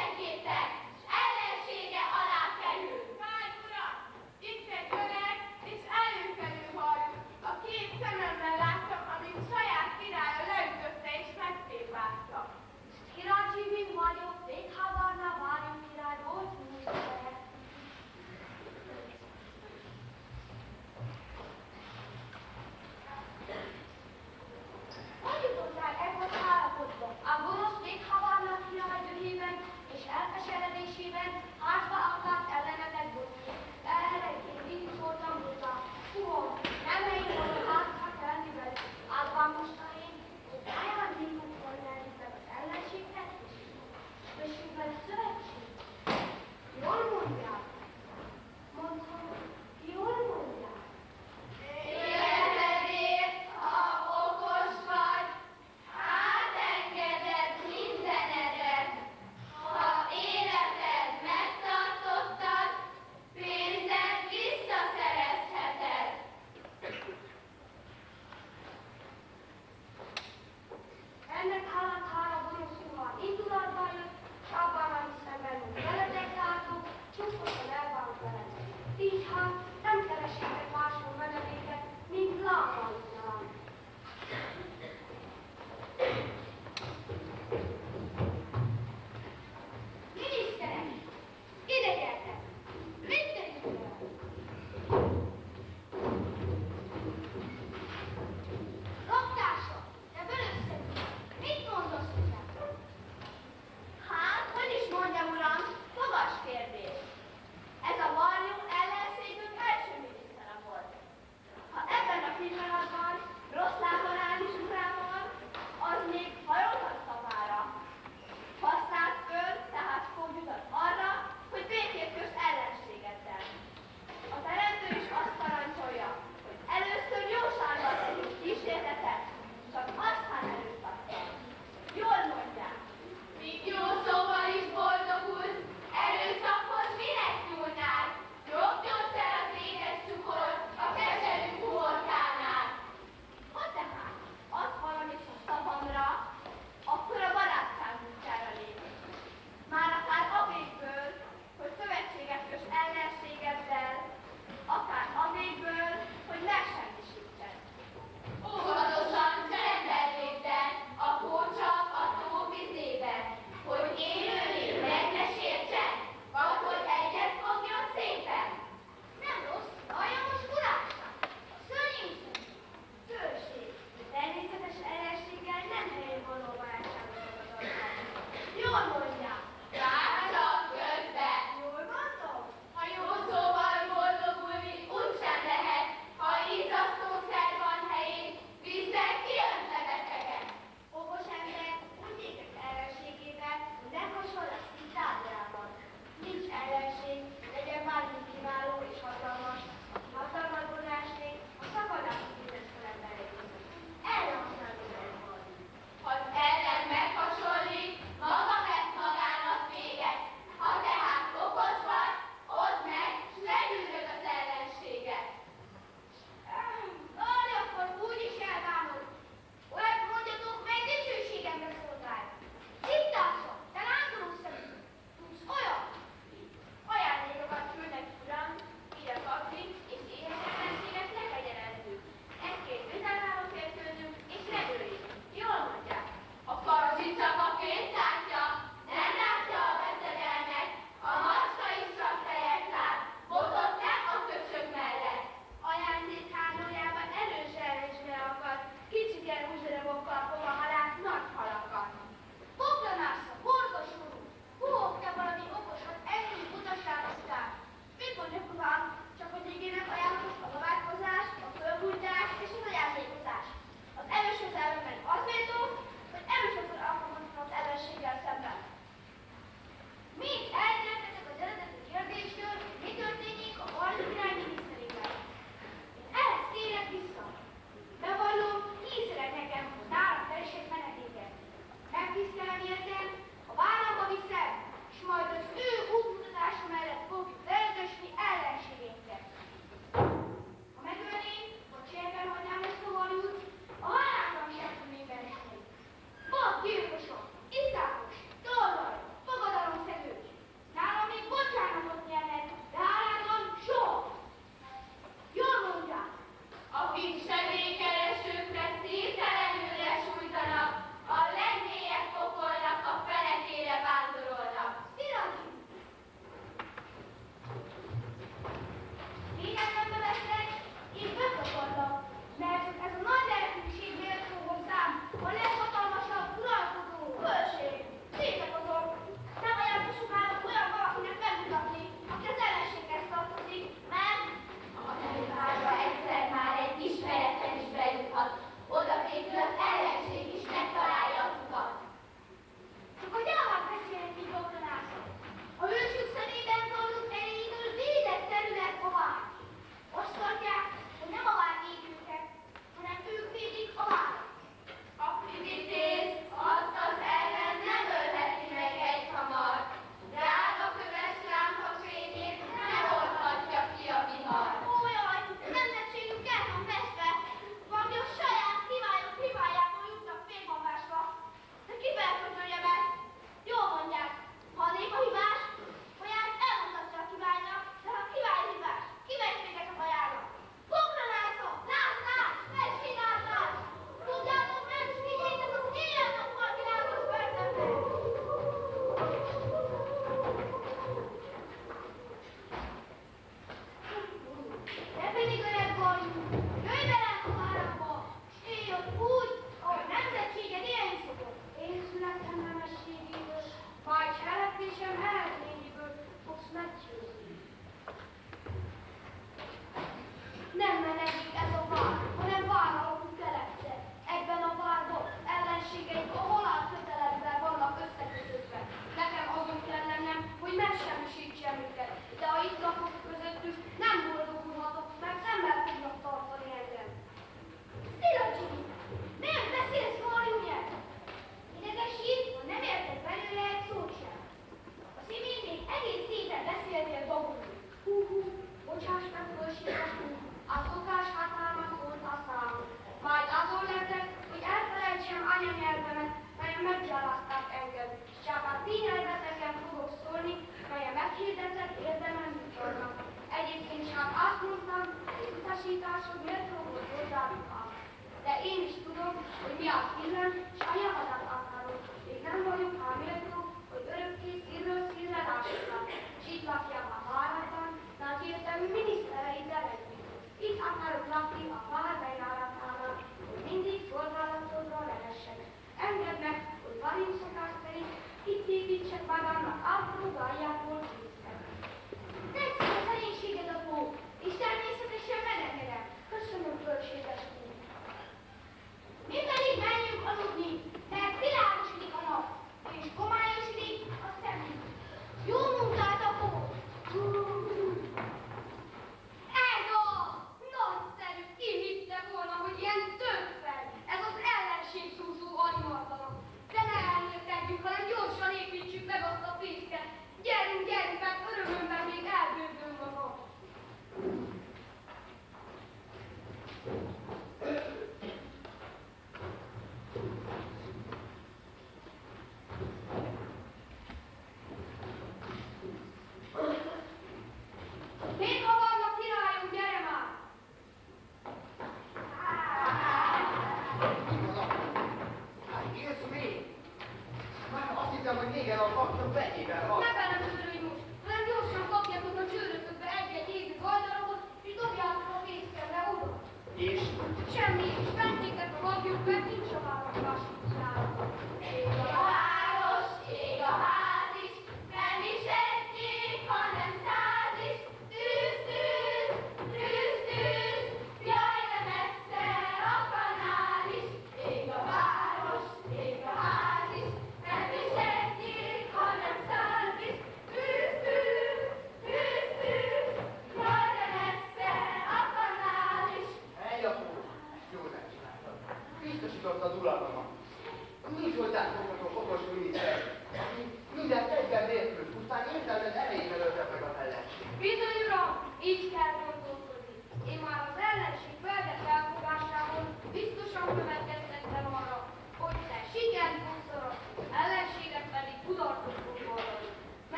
vezetésében házba akart ellenetek botni. Erre én végig szóltam hozzá. Puhon, nem melyik volna hátha kelni velük. Átban most a én, hogy ajándékot hajnálítok az ellenséghez, és mivel szövetség. Jól mondják. Mondtam, jól mondják. Életedért, ha okos vagy, átengeded mindenedet. Ha életed meg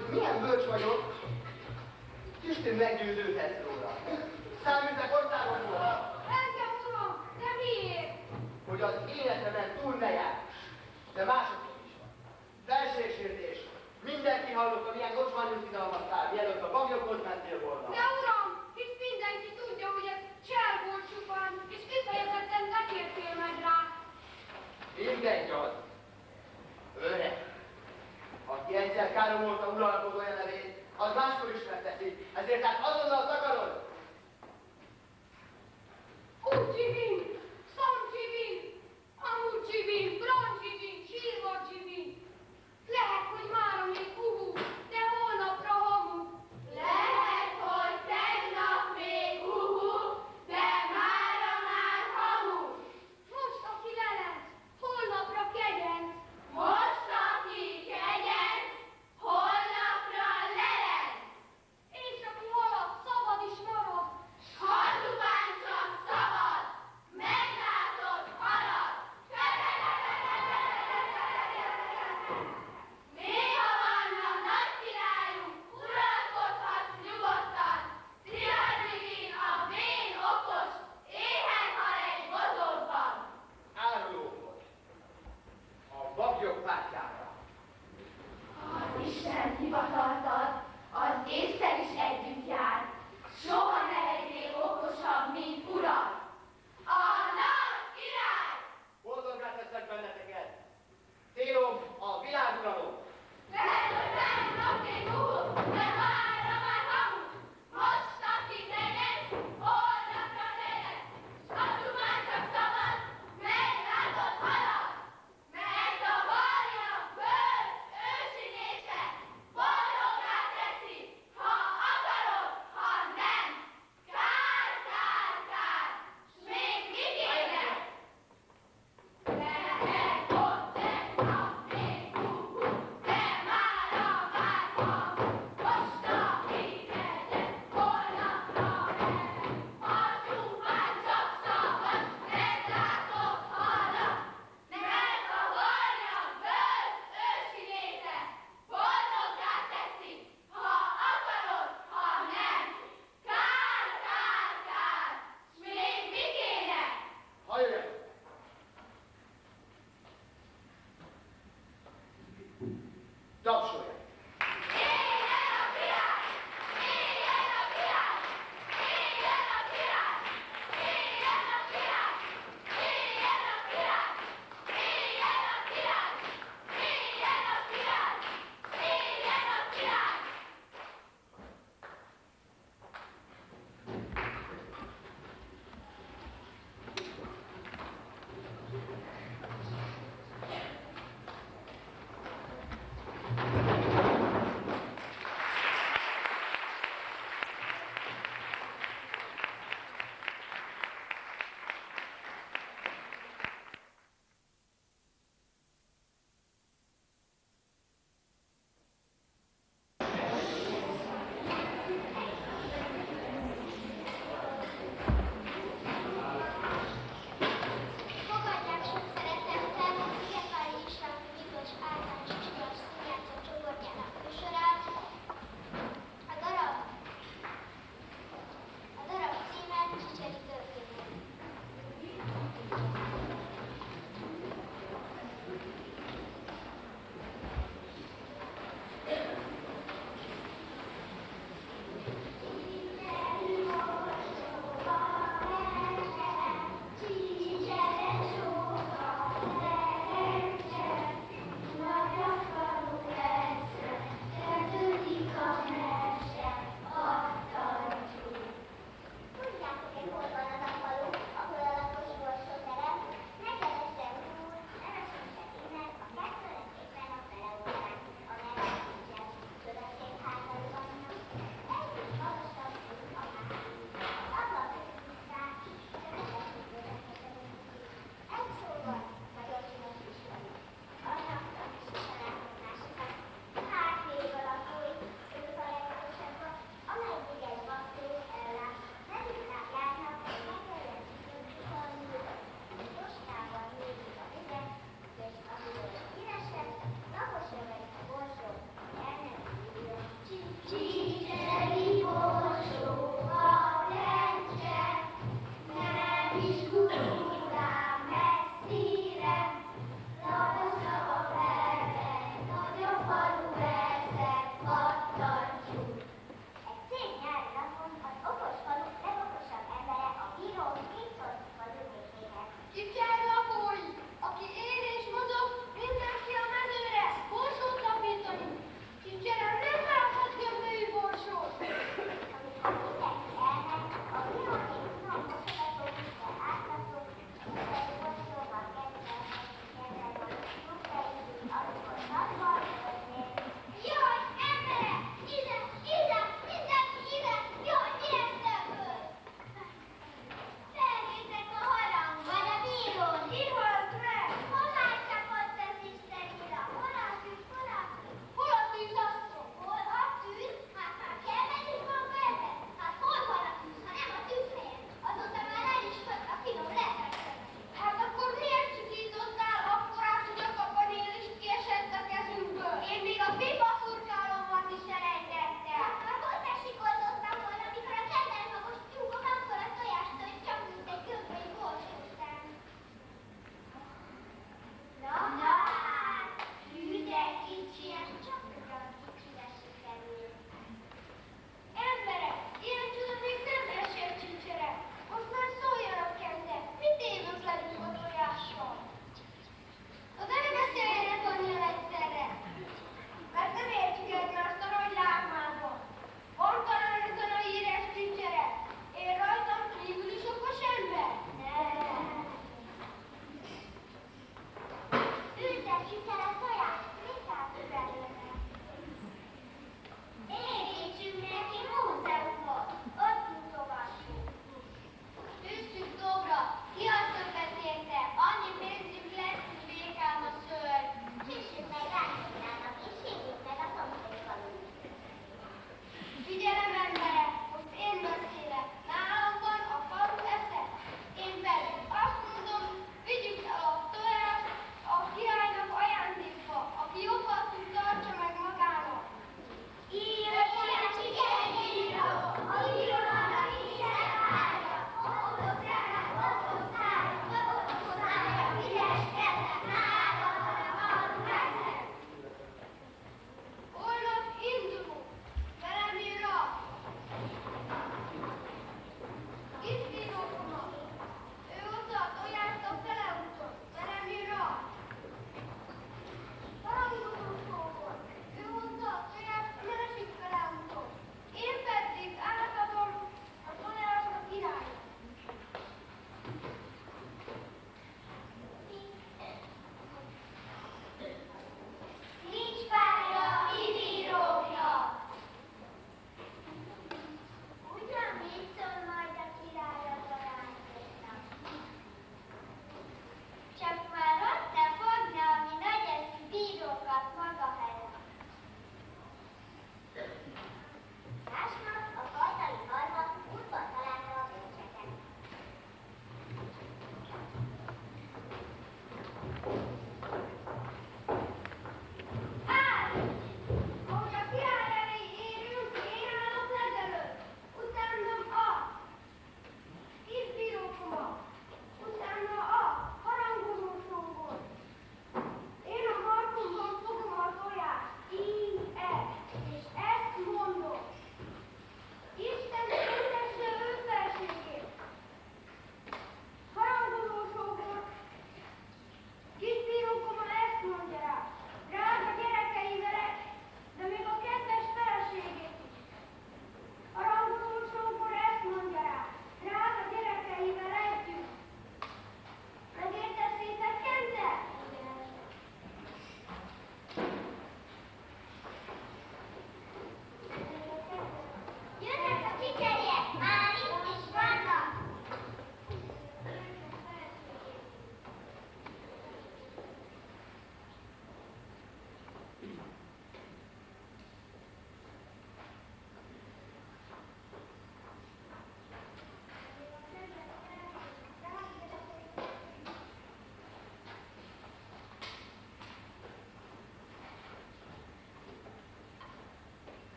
hogy milyen bölcs vagyok, Isten meggyőződhetsz róla. Számítek országokból. Engem, uram, de miért? Hogy az életemen túl ne jár. De másoknak is van. Felségsértés. Mindenki hallotta, milyen kocsmányos izalmattál, mielőtt a bagyokhoz mentél volna. De uram, itt mindenki tudja, hogy ez cser volt csupán, és kifejezetten ne kértél meg rá. Mindegy az. Öreg. Aki egyszer káromolta uralkodója nevét, az máskor is megteszi, ezért hát azonnal takarod. Ucsivin, szamcsivin, amucsivin, broncsivin, sírvacsivin. Lehet, hogy mára még uhu, de holnapra hamu. Lehet, hogy tegnap még uhu, de mára már hamu. Most, aki lelent, holnapra kegyenc. Most, aki kegyenc, holnapra lelenc. És aki halad, szabad is marad.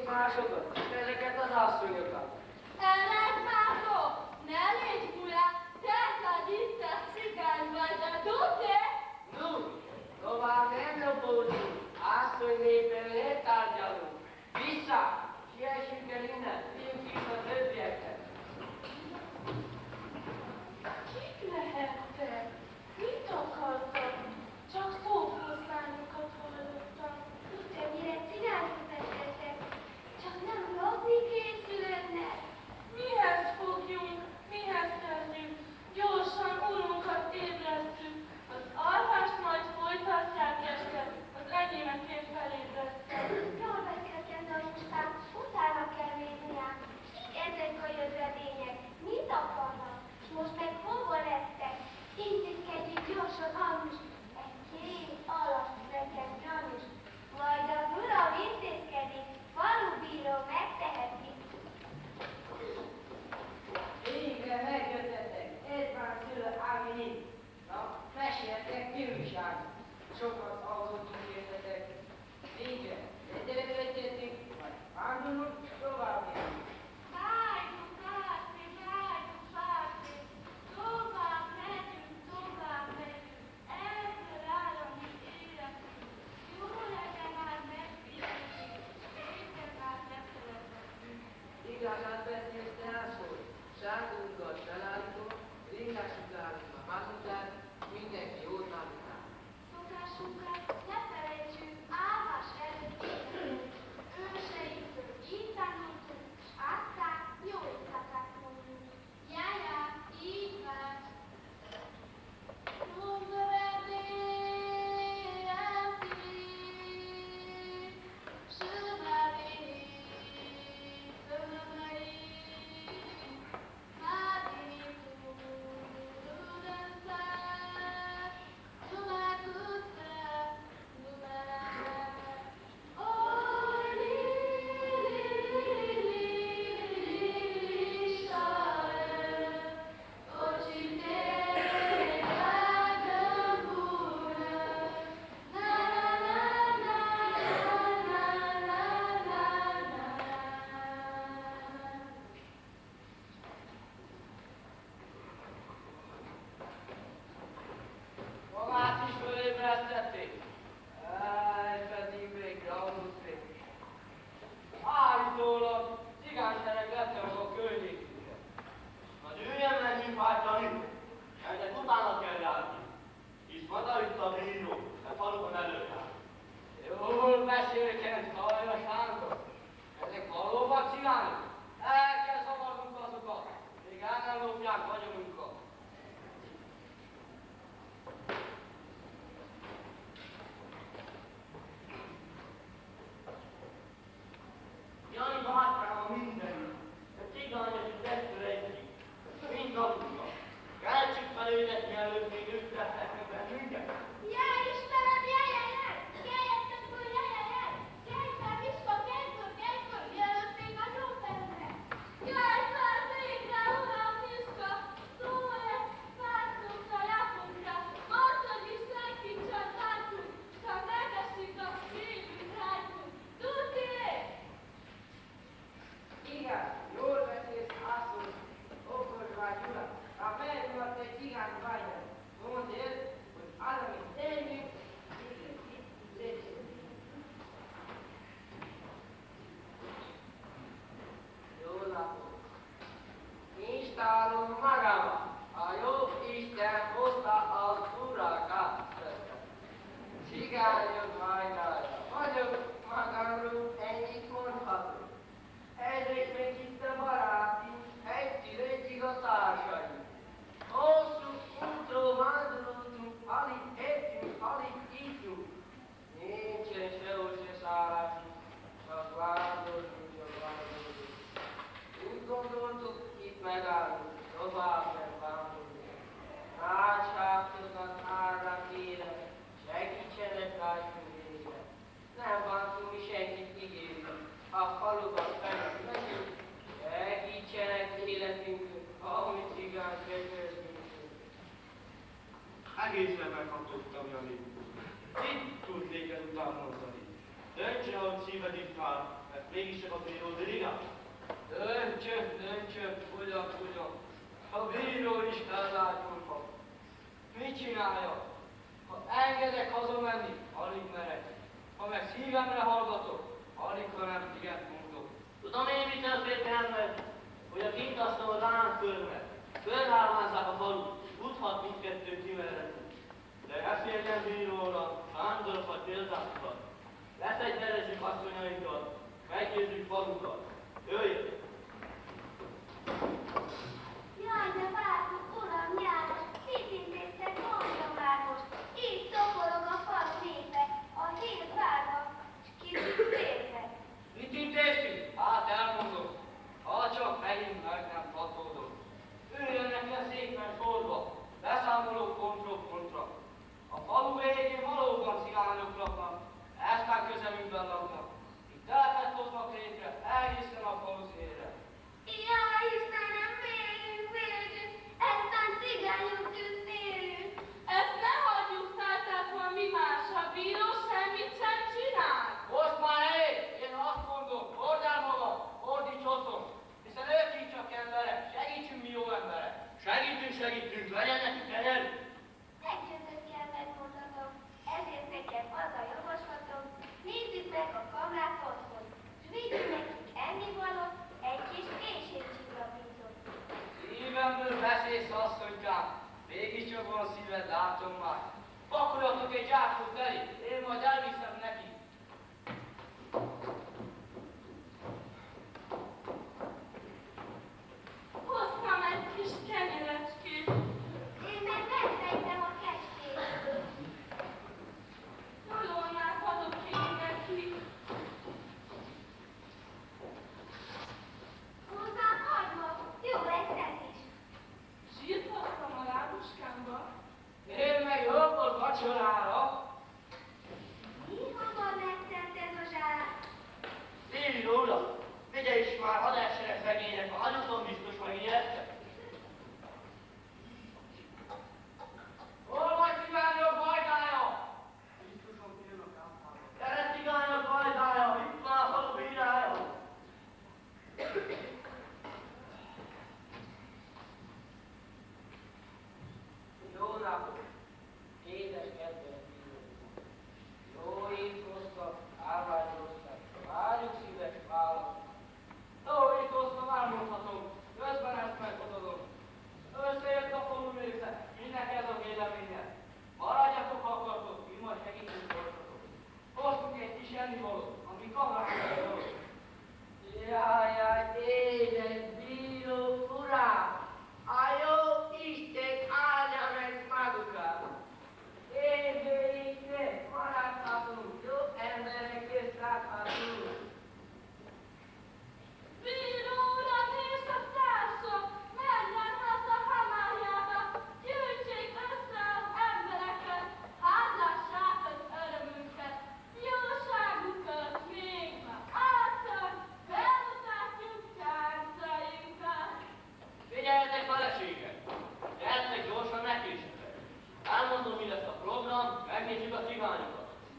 nézzük másokat, ezeket az asszonyokat. Elátmátó, ne légy hülye, te vagy itt a cigány vagy, de tudni? No, tovább nem lopózunk, asszony népen ne tárgyalunk. Vissza, siessünk el innen, vigyünk is a többieket. Kik lehettek? Mit akartak? Csak szófoszlányokat hallottam. Tudja, mire cigányok beszéltek? Csak nem lopni készülődnek. Mihez fogjunk? Mihez tennünk? Gyorsan urunkat ébresztjük. Az alvást majd folytatják este, az enyémet én felébresztem. Jól beszélken, anyustám, utána kell nézni ám. Kik ezek a jövedények? Mit akarnak? S most meg hova lettek? Intézkedjük gyorsan, anyus. Egy kém alatt nekem gyanús. Majd az uram intézkedik, falubíró megteheti. Végre megjöttetek, Edvard szülő Ámini. Na, meséltek kiújságot. Sokat hallottunk értetek. Végre, egyetértettünk, majd vándorunk tovább megyünk. Várjunk, várjunk, várjunk, várjunk. Tovább megyünk. Ebből áll a mi életünk. Jó legyen már megfizetni, végre már lefeledetünk. Igazát beszélsz, te elszól. Ságunkat felállítom, ringásuk állunk a házután, mindenki jót állítál. Szokásunkat ne felejtsük, állás előtt készülünk. Őseinktől így tanultunk, s aztán jó szakát mondunk. Jajjá, így van. Magát is fölébresztették. Pedig végre aludték. Állítólag cigánysereg lettek a környékünkre. Az üljön nekünk hajtani, ennek utána kell járni. Hisz madar itt a bíró, a falukon előjár. Jól beszélkent, hallja Sándor. Ezek valóban cigányok? El kell szabadnunk azokat, még el nem lopják vagyonunkat. Jani bátrám mindenütt, a cigányok is egyszerűen mind napunknak. Keltsük fel őket, mielőtt még ők lehetnek bennünket. Jaj, Istenem, jaj! Keljetek föl, jaj! Kelj vissza, kelj, mielőtt még a jó felne. Jaj, már végre, uram, vissza! Szólj, vártunk a japunkra, mondd, hogy is senkit sem látunk, ha megesik a szívünk rajtunk. Tudni? Igen, jól beszélsz, asszony, okos vagy uram. Ha felhívott egy cigány vágyat, mondd el, hogy az, amit tegyünk, jó napot! Nincs tálom magama, a jobb Isten hozta az urakat. Cigányok hajnalja, vagyok magamról, ennyit mondhatok. Ezek meg itt a barátunk, egy a társaink. Hosszú útról vándoroltunk, alig ettünk, alig ittunk. Nincsen sehol se szállásunk, csak vándorlunk. Úgy gondoltuk, itt megállunk, tovább nem vándorlunk. Társátokat hárra kérem, segítsenek rajtunk végre. Nem bántunk mi senkit ígérni, a faluban fennek megyünk, segítsenek életünkön, ahogy cigány kezdődünk. Egészen meghatottam, Jani. Mit tudnék ezután mondani? Döntse, ahogy szíved itt áll, mert mégiscsak a bíró diriga? Döntsön, ugyan. A bíró is fellágyulhat. Mit csinálja? Ha engedek hazamenni, alig merek. Ha meg szívemre hallgatok, alig, ha nem igent mondok. Tudom én, mi történt veled, hogy a kintasszony láncfölmet. Fölhálmázzák a falut, tudhat mindkettő kimeredni. De ne féljen bíróra, Sándorfat példákat. Lefegyverezzük asszonyainkat, meggyőzzük falukat. Jöjjön! Jaj, de várjuk, uram János, mit intéztek, mondja már most. Így toporog a falu népe, a hír várva, s kicsit féltek. Mit intéztünk? Hát elmondom. Ha csak megint meg nem tatódom. Üljenek le szépen sorba, beszámolok kontra. A falu végén valóban cigányok laknak, eztán közelünkben laknak. Itt telepet hoznak létre, egészen a falu szélre. Jaj, Istenem, félünk, eztán cigányok tűzfélünk. Ezt ne hagyjuk szálltátva, mi más, a bíró semmit sem csinál. Most már elég! Én azt mondom, hord el magad, ordíts otthon, hiszen ők így csak emberek, segítsünk mi jó emberek. Segítünk, legyen nekünk erőt! Meggyőzőkkel megmondatom, ezért nekem az a javaslatom, nézzük meg a kamrát otthon, s vigyünk nekik ennivalót, egy kis éjségcsillapítót. Szívemből beszélsz, asszonykám, mégiscsak van szíved, látom már. Pakoljatok egy zsákot elé, én majd elviszem neki. Hoztam egy kis kenyerecskét. Én meg megfejtem a kecskét. Szalonnát adok én neki. Hozzám hagyma, jó lesz ez is. Zsírt hoztam a lábuskámba. Én meg jövök vacsorára. Mi hamar megtelt ez a zsák? Bíró uram, vigye is már, hadd essenek szegények, a hagyaton biztos megijedtek. Hol vagy cigányok bajdája? Biztosan félnek ám. Gyere cigányok bajdája, itt van a falu bírája. Jó napot! Édes kedves bíró! Jó éjszóztak, elvágyoztak, várjuk szíves választ. Jó, itt hoztam, elmondhatom, közben ezt meghatodom. Összejött a falu része, minek ez a véleménye. Maradjatok, ha akartok, mi majd segítünk sorsatok. Hoztunk egy kis ennivalót, ami kamrára való. Jaj, édes bíró uram! A jó Isten áldja meg magukat! Évőikre maradhatunk, jó emberek köztárhatunk! Bíró uram és a társak, menjen haza hamájába, gyűjtsék össze az embereket, hálássák az örömünket, jóságukat még ma átszak, bemutatjuk tárcainkat. Figyeljetek, feleségek! Gyertek gyorsan nekéssetek! Elmondom, mi lesz a program, megnézzük a cigányokat.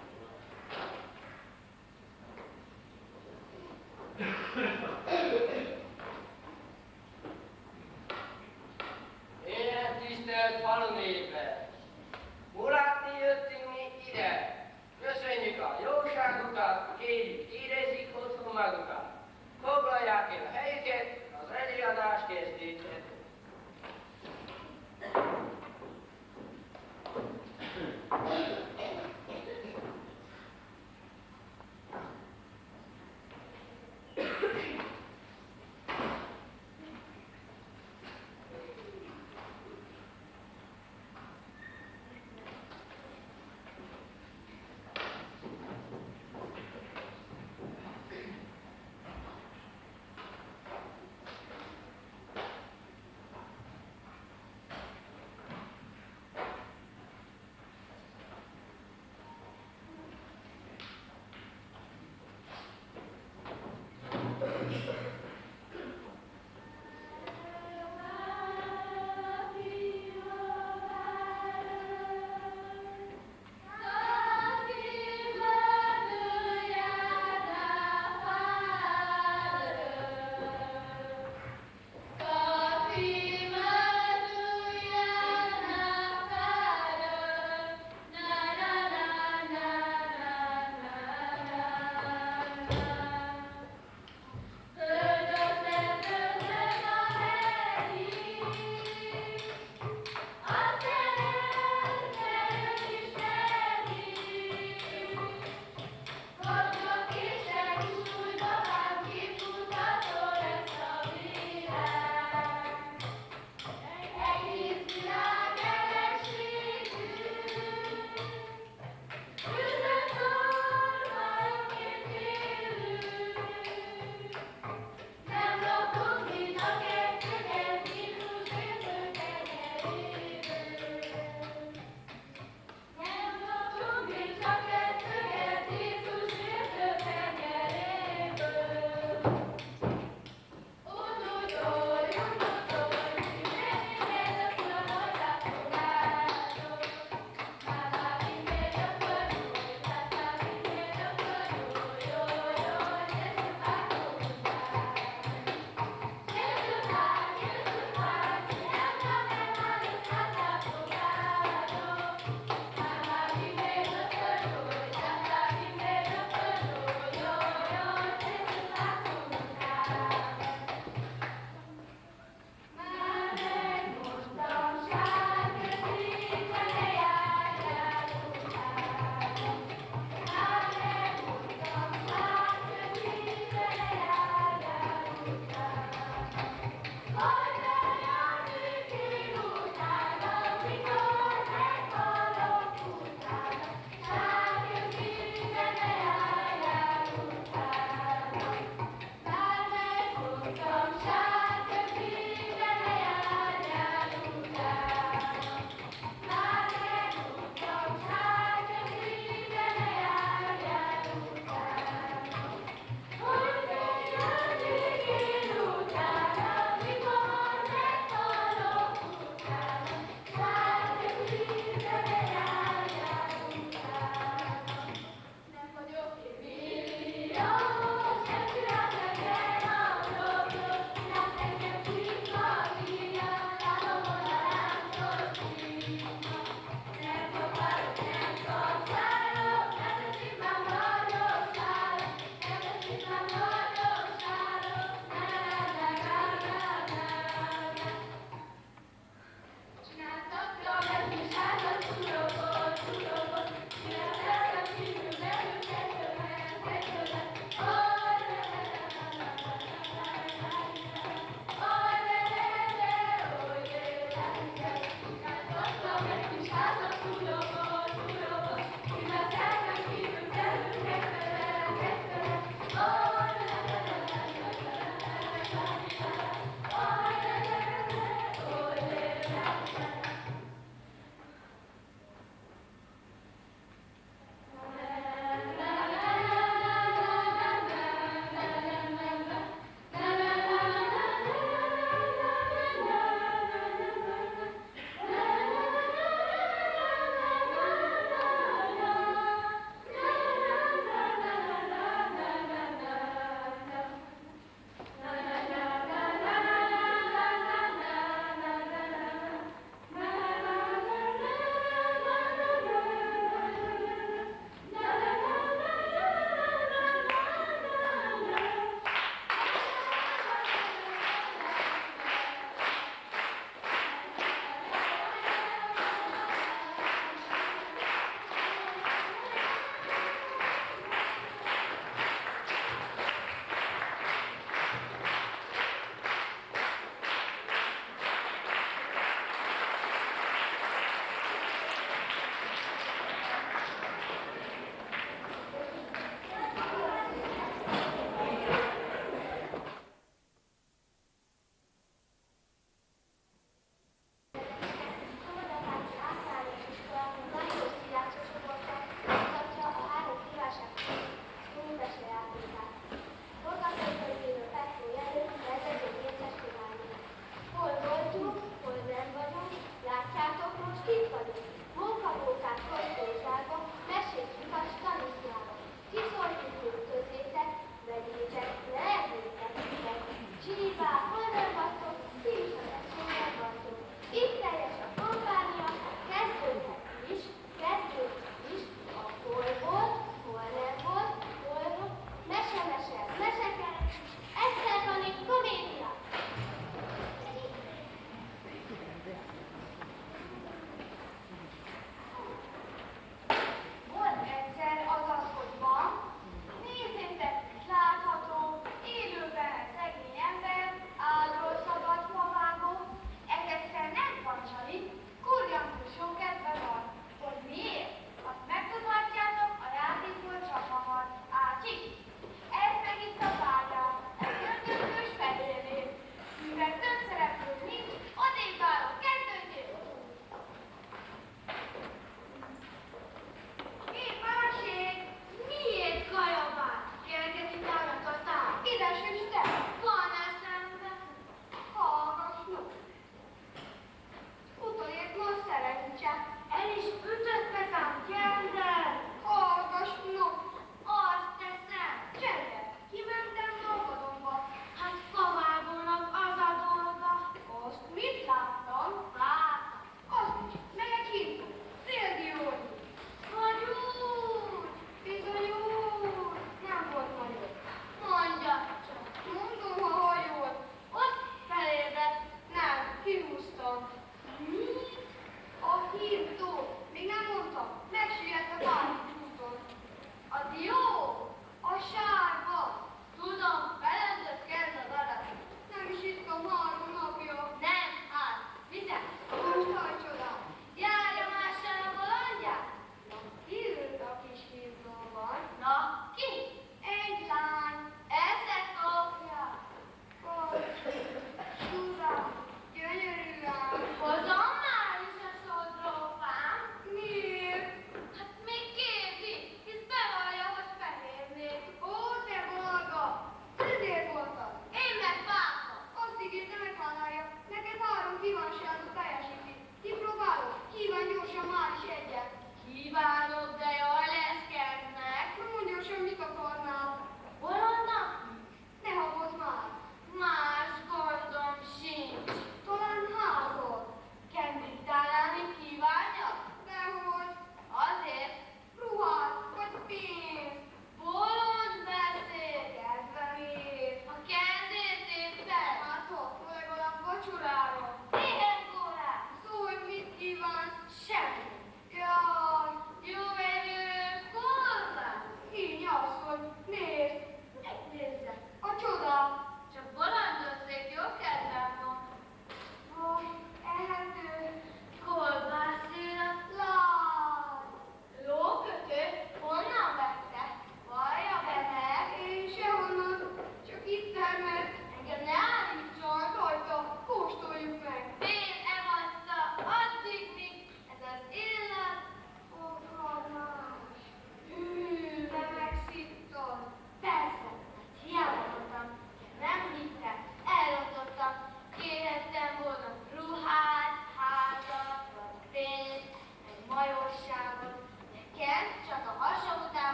Élet tisztelt falu népe! Mulatni jöttünk mi ide! Köszönjük a jóságukat, kérjük, érezzék otthon magukat! Foglalják el a helyüket, az előadás kezdődhet.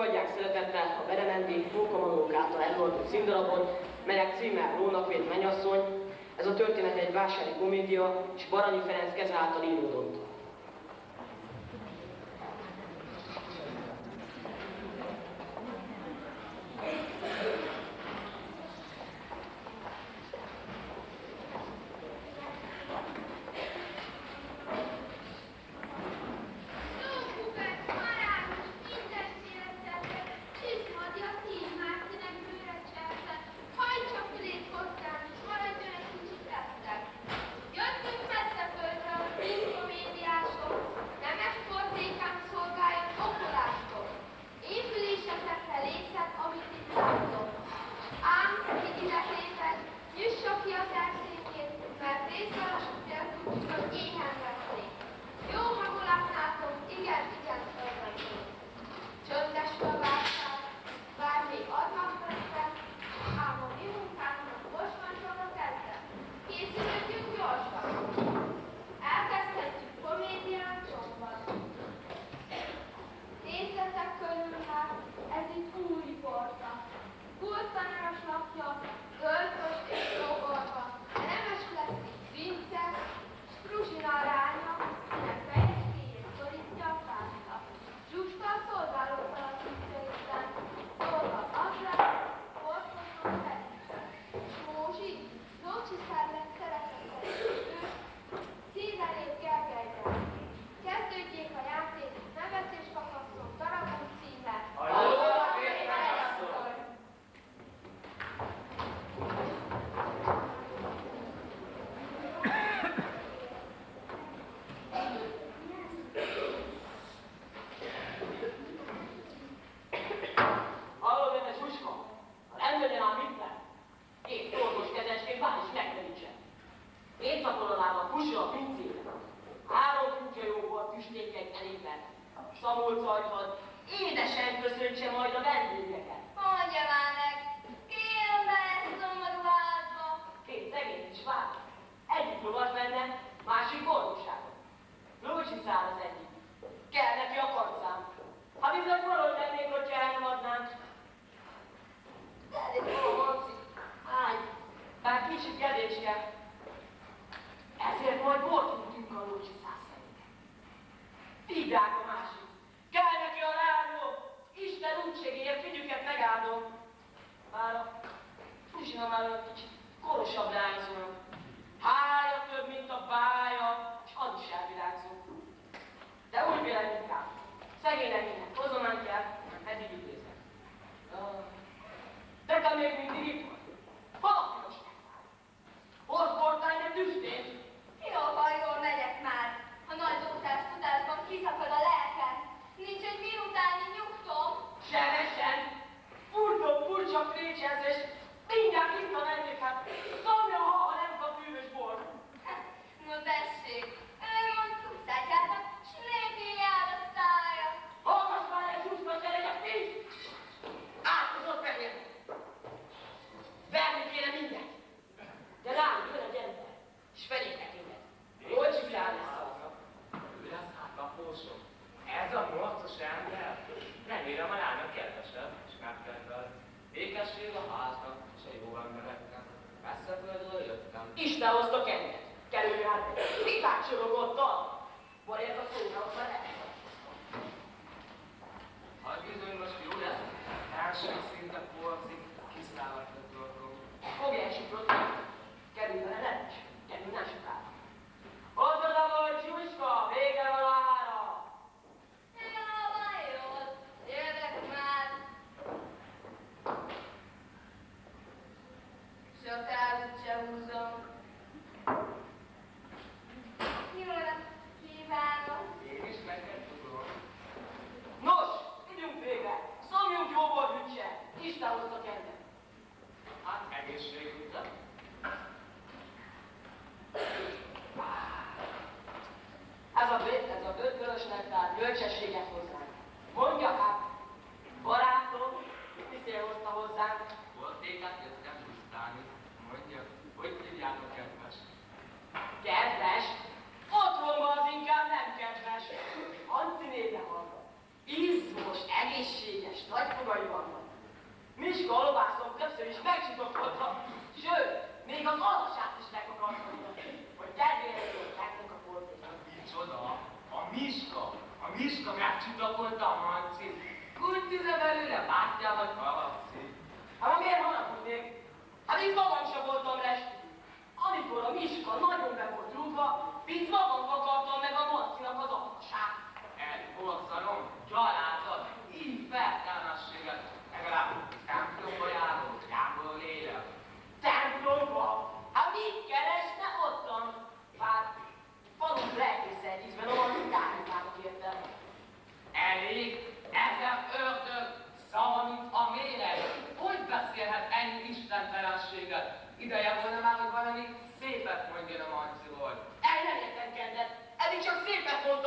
fogadják szeretettel a Beremendi Mókamanók által előadott színdarabot, melynek címe Lónakvét mennyasszony. Ez a történet egy vásári komédia, és Baranyi Ferenc keze által íródott. Hol a piros nektály? Hol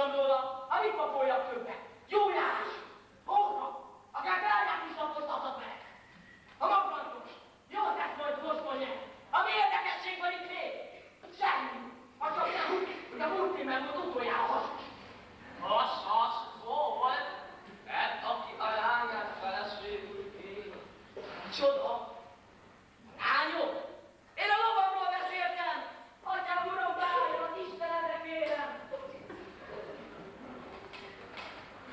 tudtam róla, amit papoljak többet. Jó járás! Hóna! Akár drágát is lapoztathat meg! A magrantos! Jól tesz majd foskolni! Ami érdekesség van itt még? Semmi! Ha csak nem úgy, hogy a múlt évben volt utoljára hasos. Has, volt, mert aki a lányát feleségül kéne. Csoda! Lányom! Én a lovamról beszéltem! Atyám, uram, várjon, Istenemre kérem!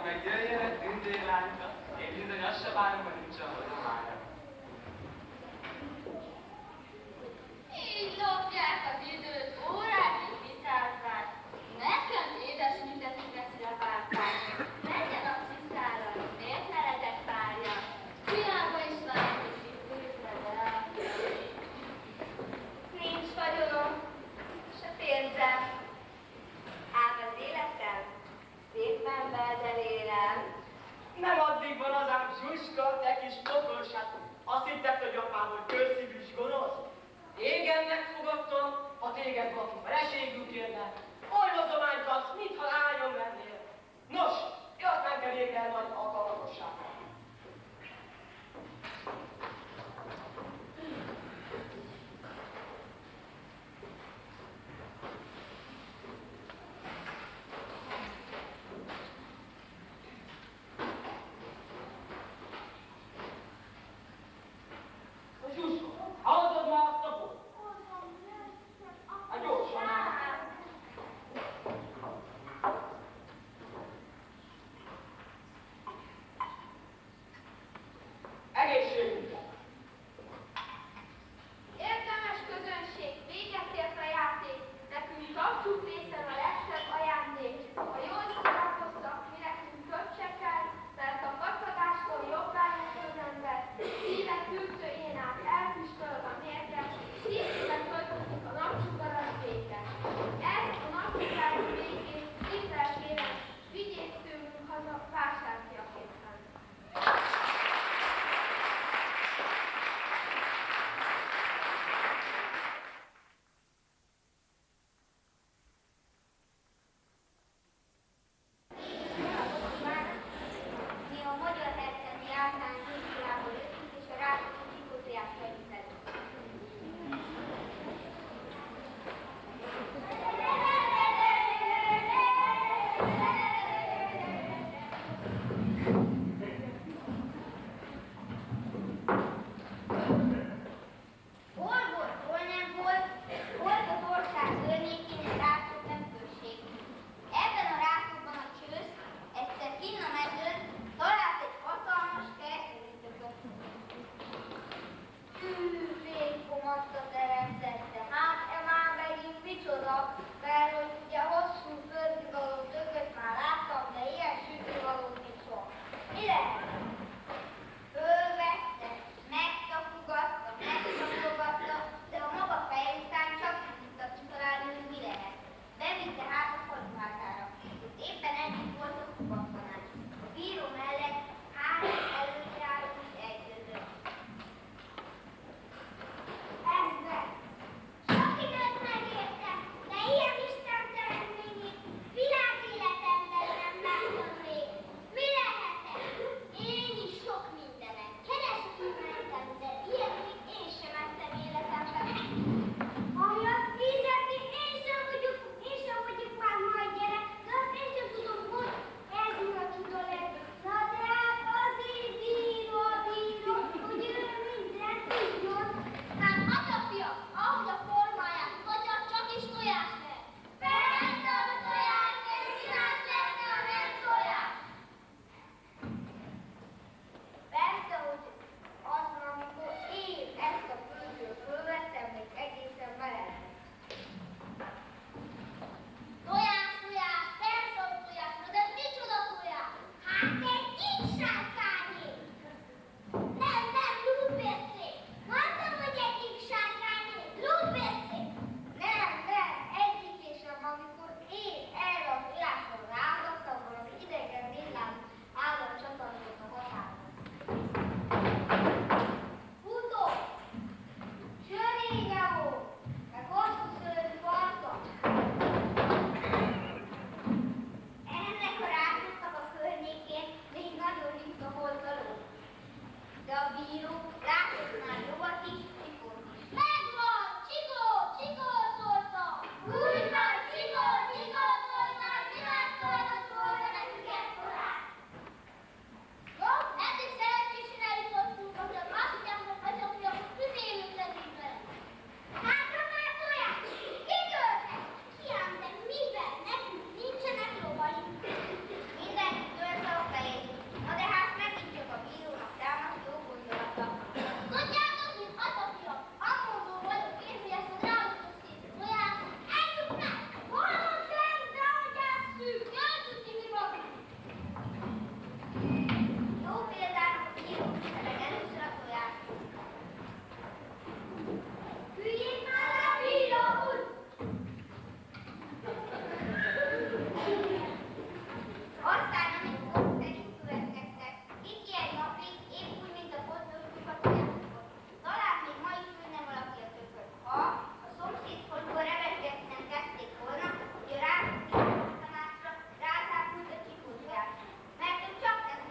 meg jöjjenek tündérlányka, én bizony azt se várom, hogy nincs a hozományra. Így lopják az időt, órákig vitázzák. Nekem édes mindeniket szíválták. Menjen a ciszára, miért ne legyek párja? Hiába is várom, és itt ülted el. Nincs vagyonom, se pénzem. Ám az életem szépen beldelélem. Nem addig van az ám Zsuska, te kis pokolsát. Azt hitted, hogy apám, hogy közszívű s gonosz? Égen megfogadtam, ha téged valaki feleségül kérne. Oly hozományt kapsz, mintha lányom lennél. Nos, jött megkerék el nagy alkalmatossággal. Hallod már azt a bort? Hát gyorsan már! Egészségünkre! Értelmes közönség, véget ért a játék. Nekünk kapcsuk részen a legszebb ajándék. Ha jól szórakoztak, mi nekünk több se kell, mert a kacagástól jobb állnak az ember. Szívek tűzőjén át elfüstölög a mérges, szívben töltödik a napsugaras béke. Ezt a napsugaras békét szívvel kérem, vigyék tőlünk haza vásárfiaképpen. Mi a Magyar Hercegi Általános Iskolából jöttünk, és a Rákóczi Pszichológiát segített. Hol volt, hol nem volt, volt az ország környékén egy Rákóczi község. Ebben a Rákócban a csősz egyszer kinn a mezőn talált egy hatalmas kertőütököt. Végkomatta teremtette. Hát, már megint micsoda, mert hogy ugye hosszú földrivaló tököt már láttam, de ilyen sütővalót is van. Mi lehet? Fölvette, megtapogatta, de a maga feje után csak nem tudta kitalálni, hogy mi lehet. Bevitte hát a faluházára. Éppen ennyit volt a kubaktanács. A bíró mellett három előjáró is egyezett. Ezzel! Sok időt megértem, de ilyen istenteremtményét világéletemben nem láttam még. Mi lehetek? Én is sok mindenen keresztül mentem, de ilyet még én sem ettem életemben. Ami azt hirdeti, én sem vagyok már majd gyerek, de azt én sem tudom, hogy ez a csuda lesz. Na de hát azért bíró, hogy ő mindent tudjon. Hát atya, ahogy a formáját mutatja, csak is tojás lehet. Persze a tojás, de színás lenne, ha nem tojás. Persze, hogy az, amikor én ezt a földről fölvettem, még egészen meleg. Tojás, persze, hogy tojás, de ez micsoda tojás? Hát egy kis sárkányé. Nem, lúdbércé. Mondtam, hogy egy kis sárkányé. Lúdbércé. Nem, egyik és sem, amikor én erre a tojásra ráadtam, valami idegen villám állat csatlakozott a határhoz. Futó! Sörényeó! Meg hosszú szőrű farka! Ennek a Rákócznak a környékén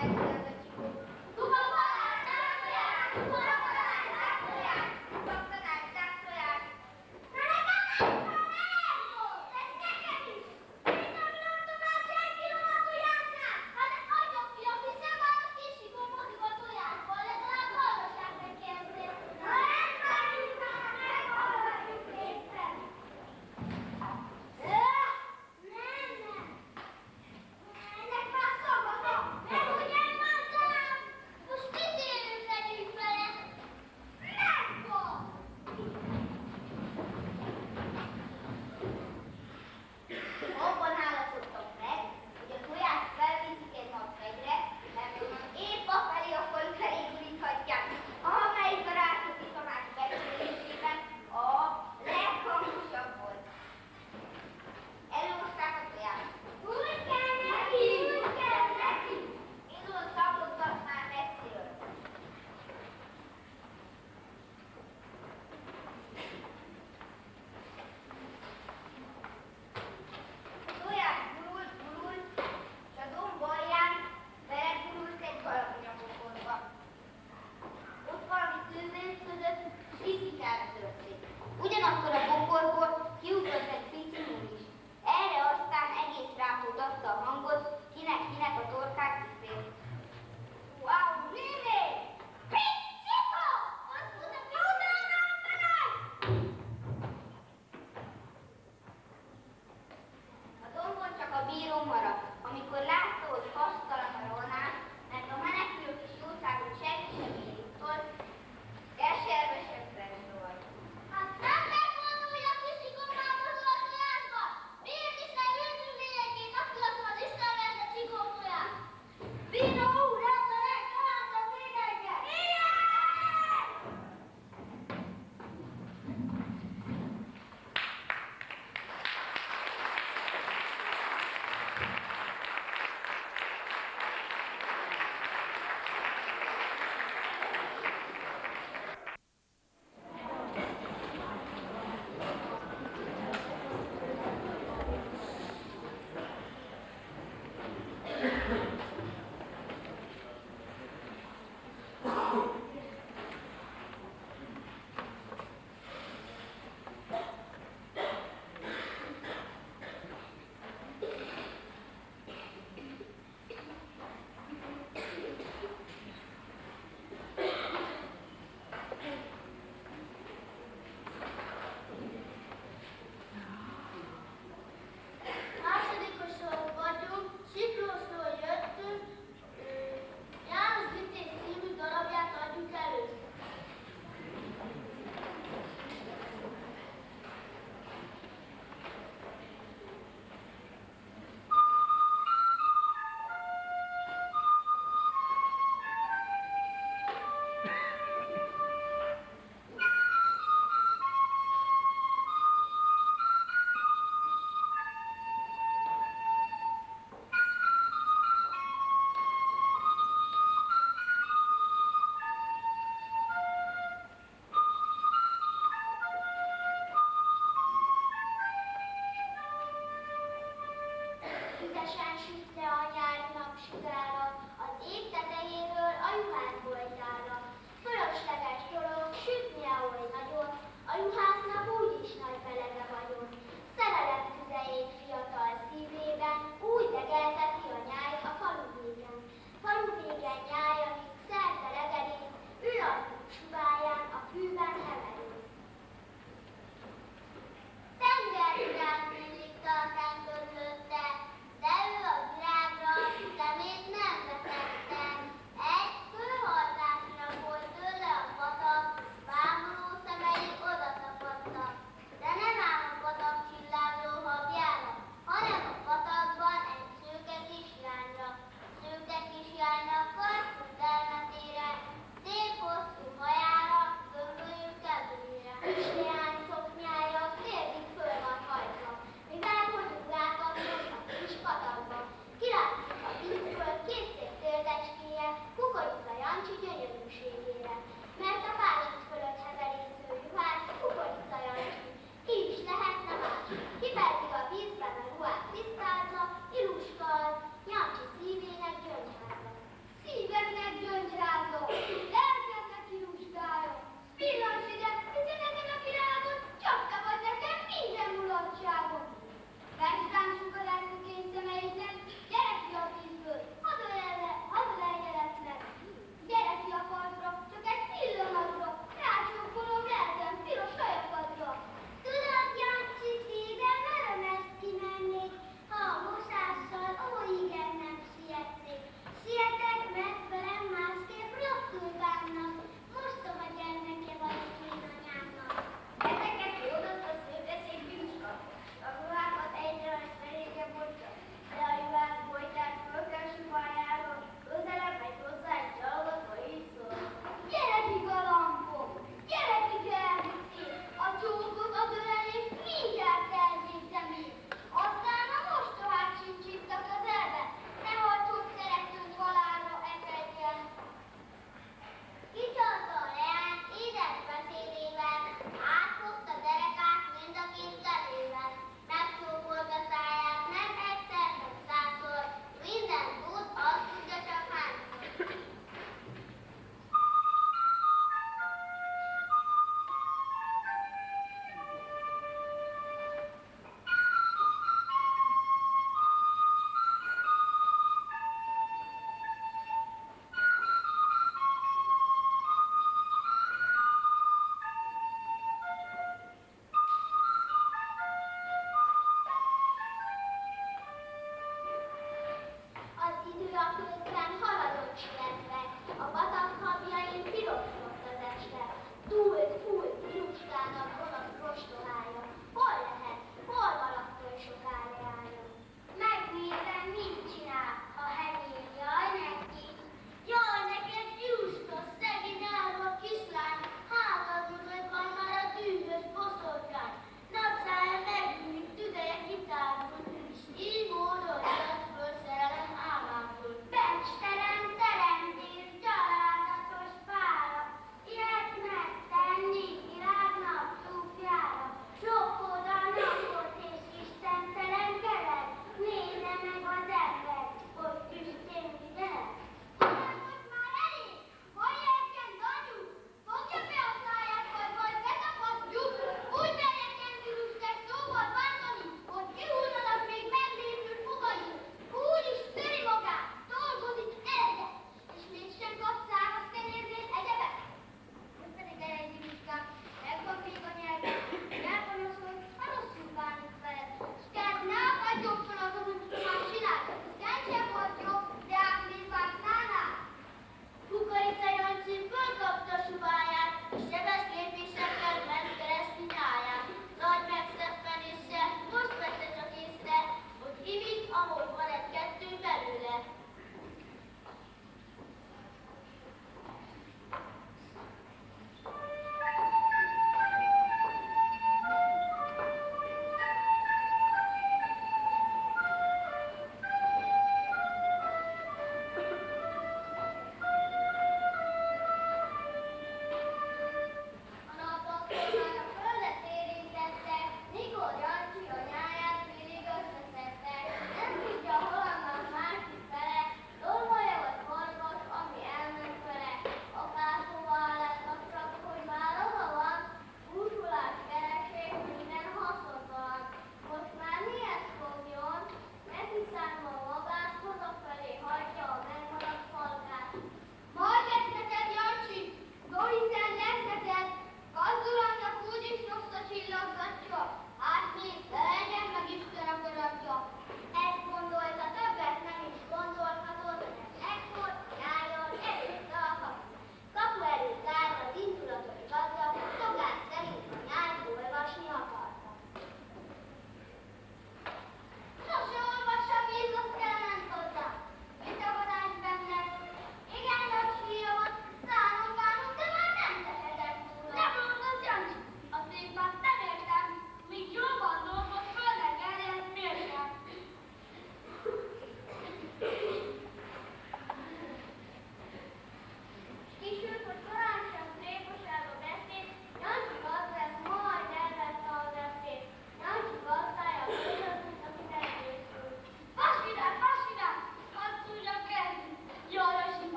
Ennek már szabad, nem, hogy elmondom!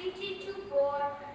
kicsi csupor,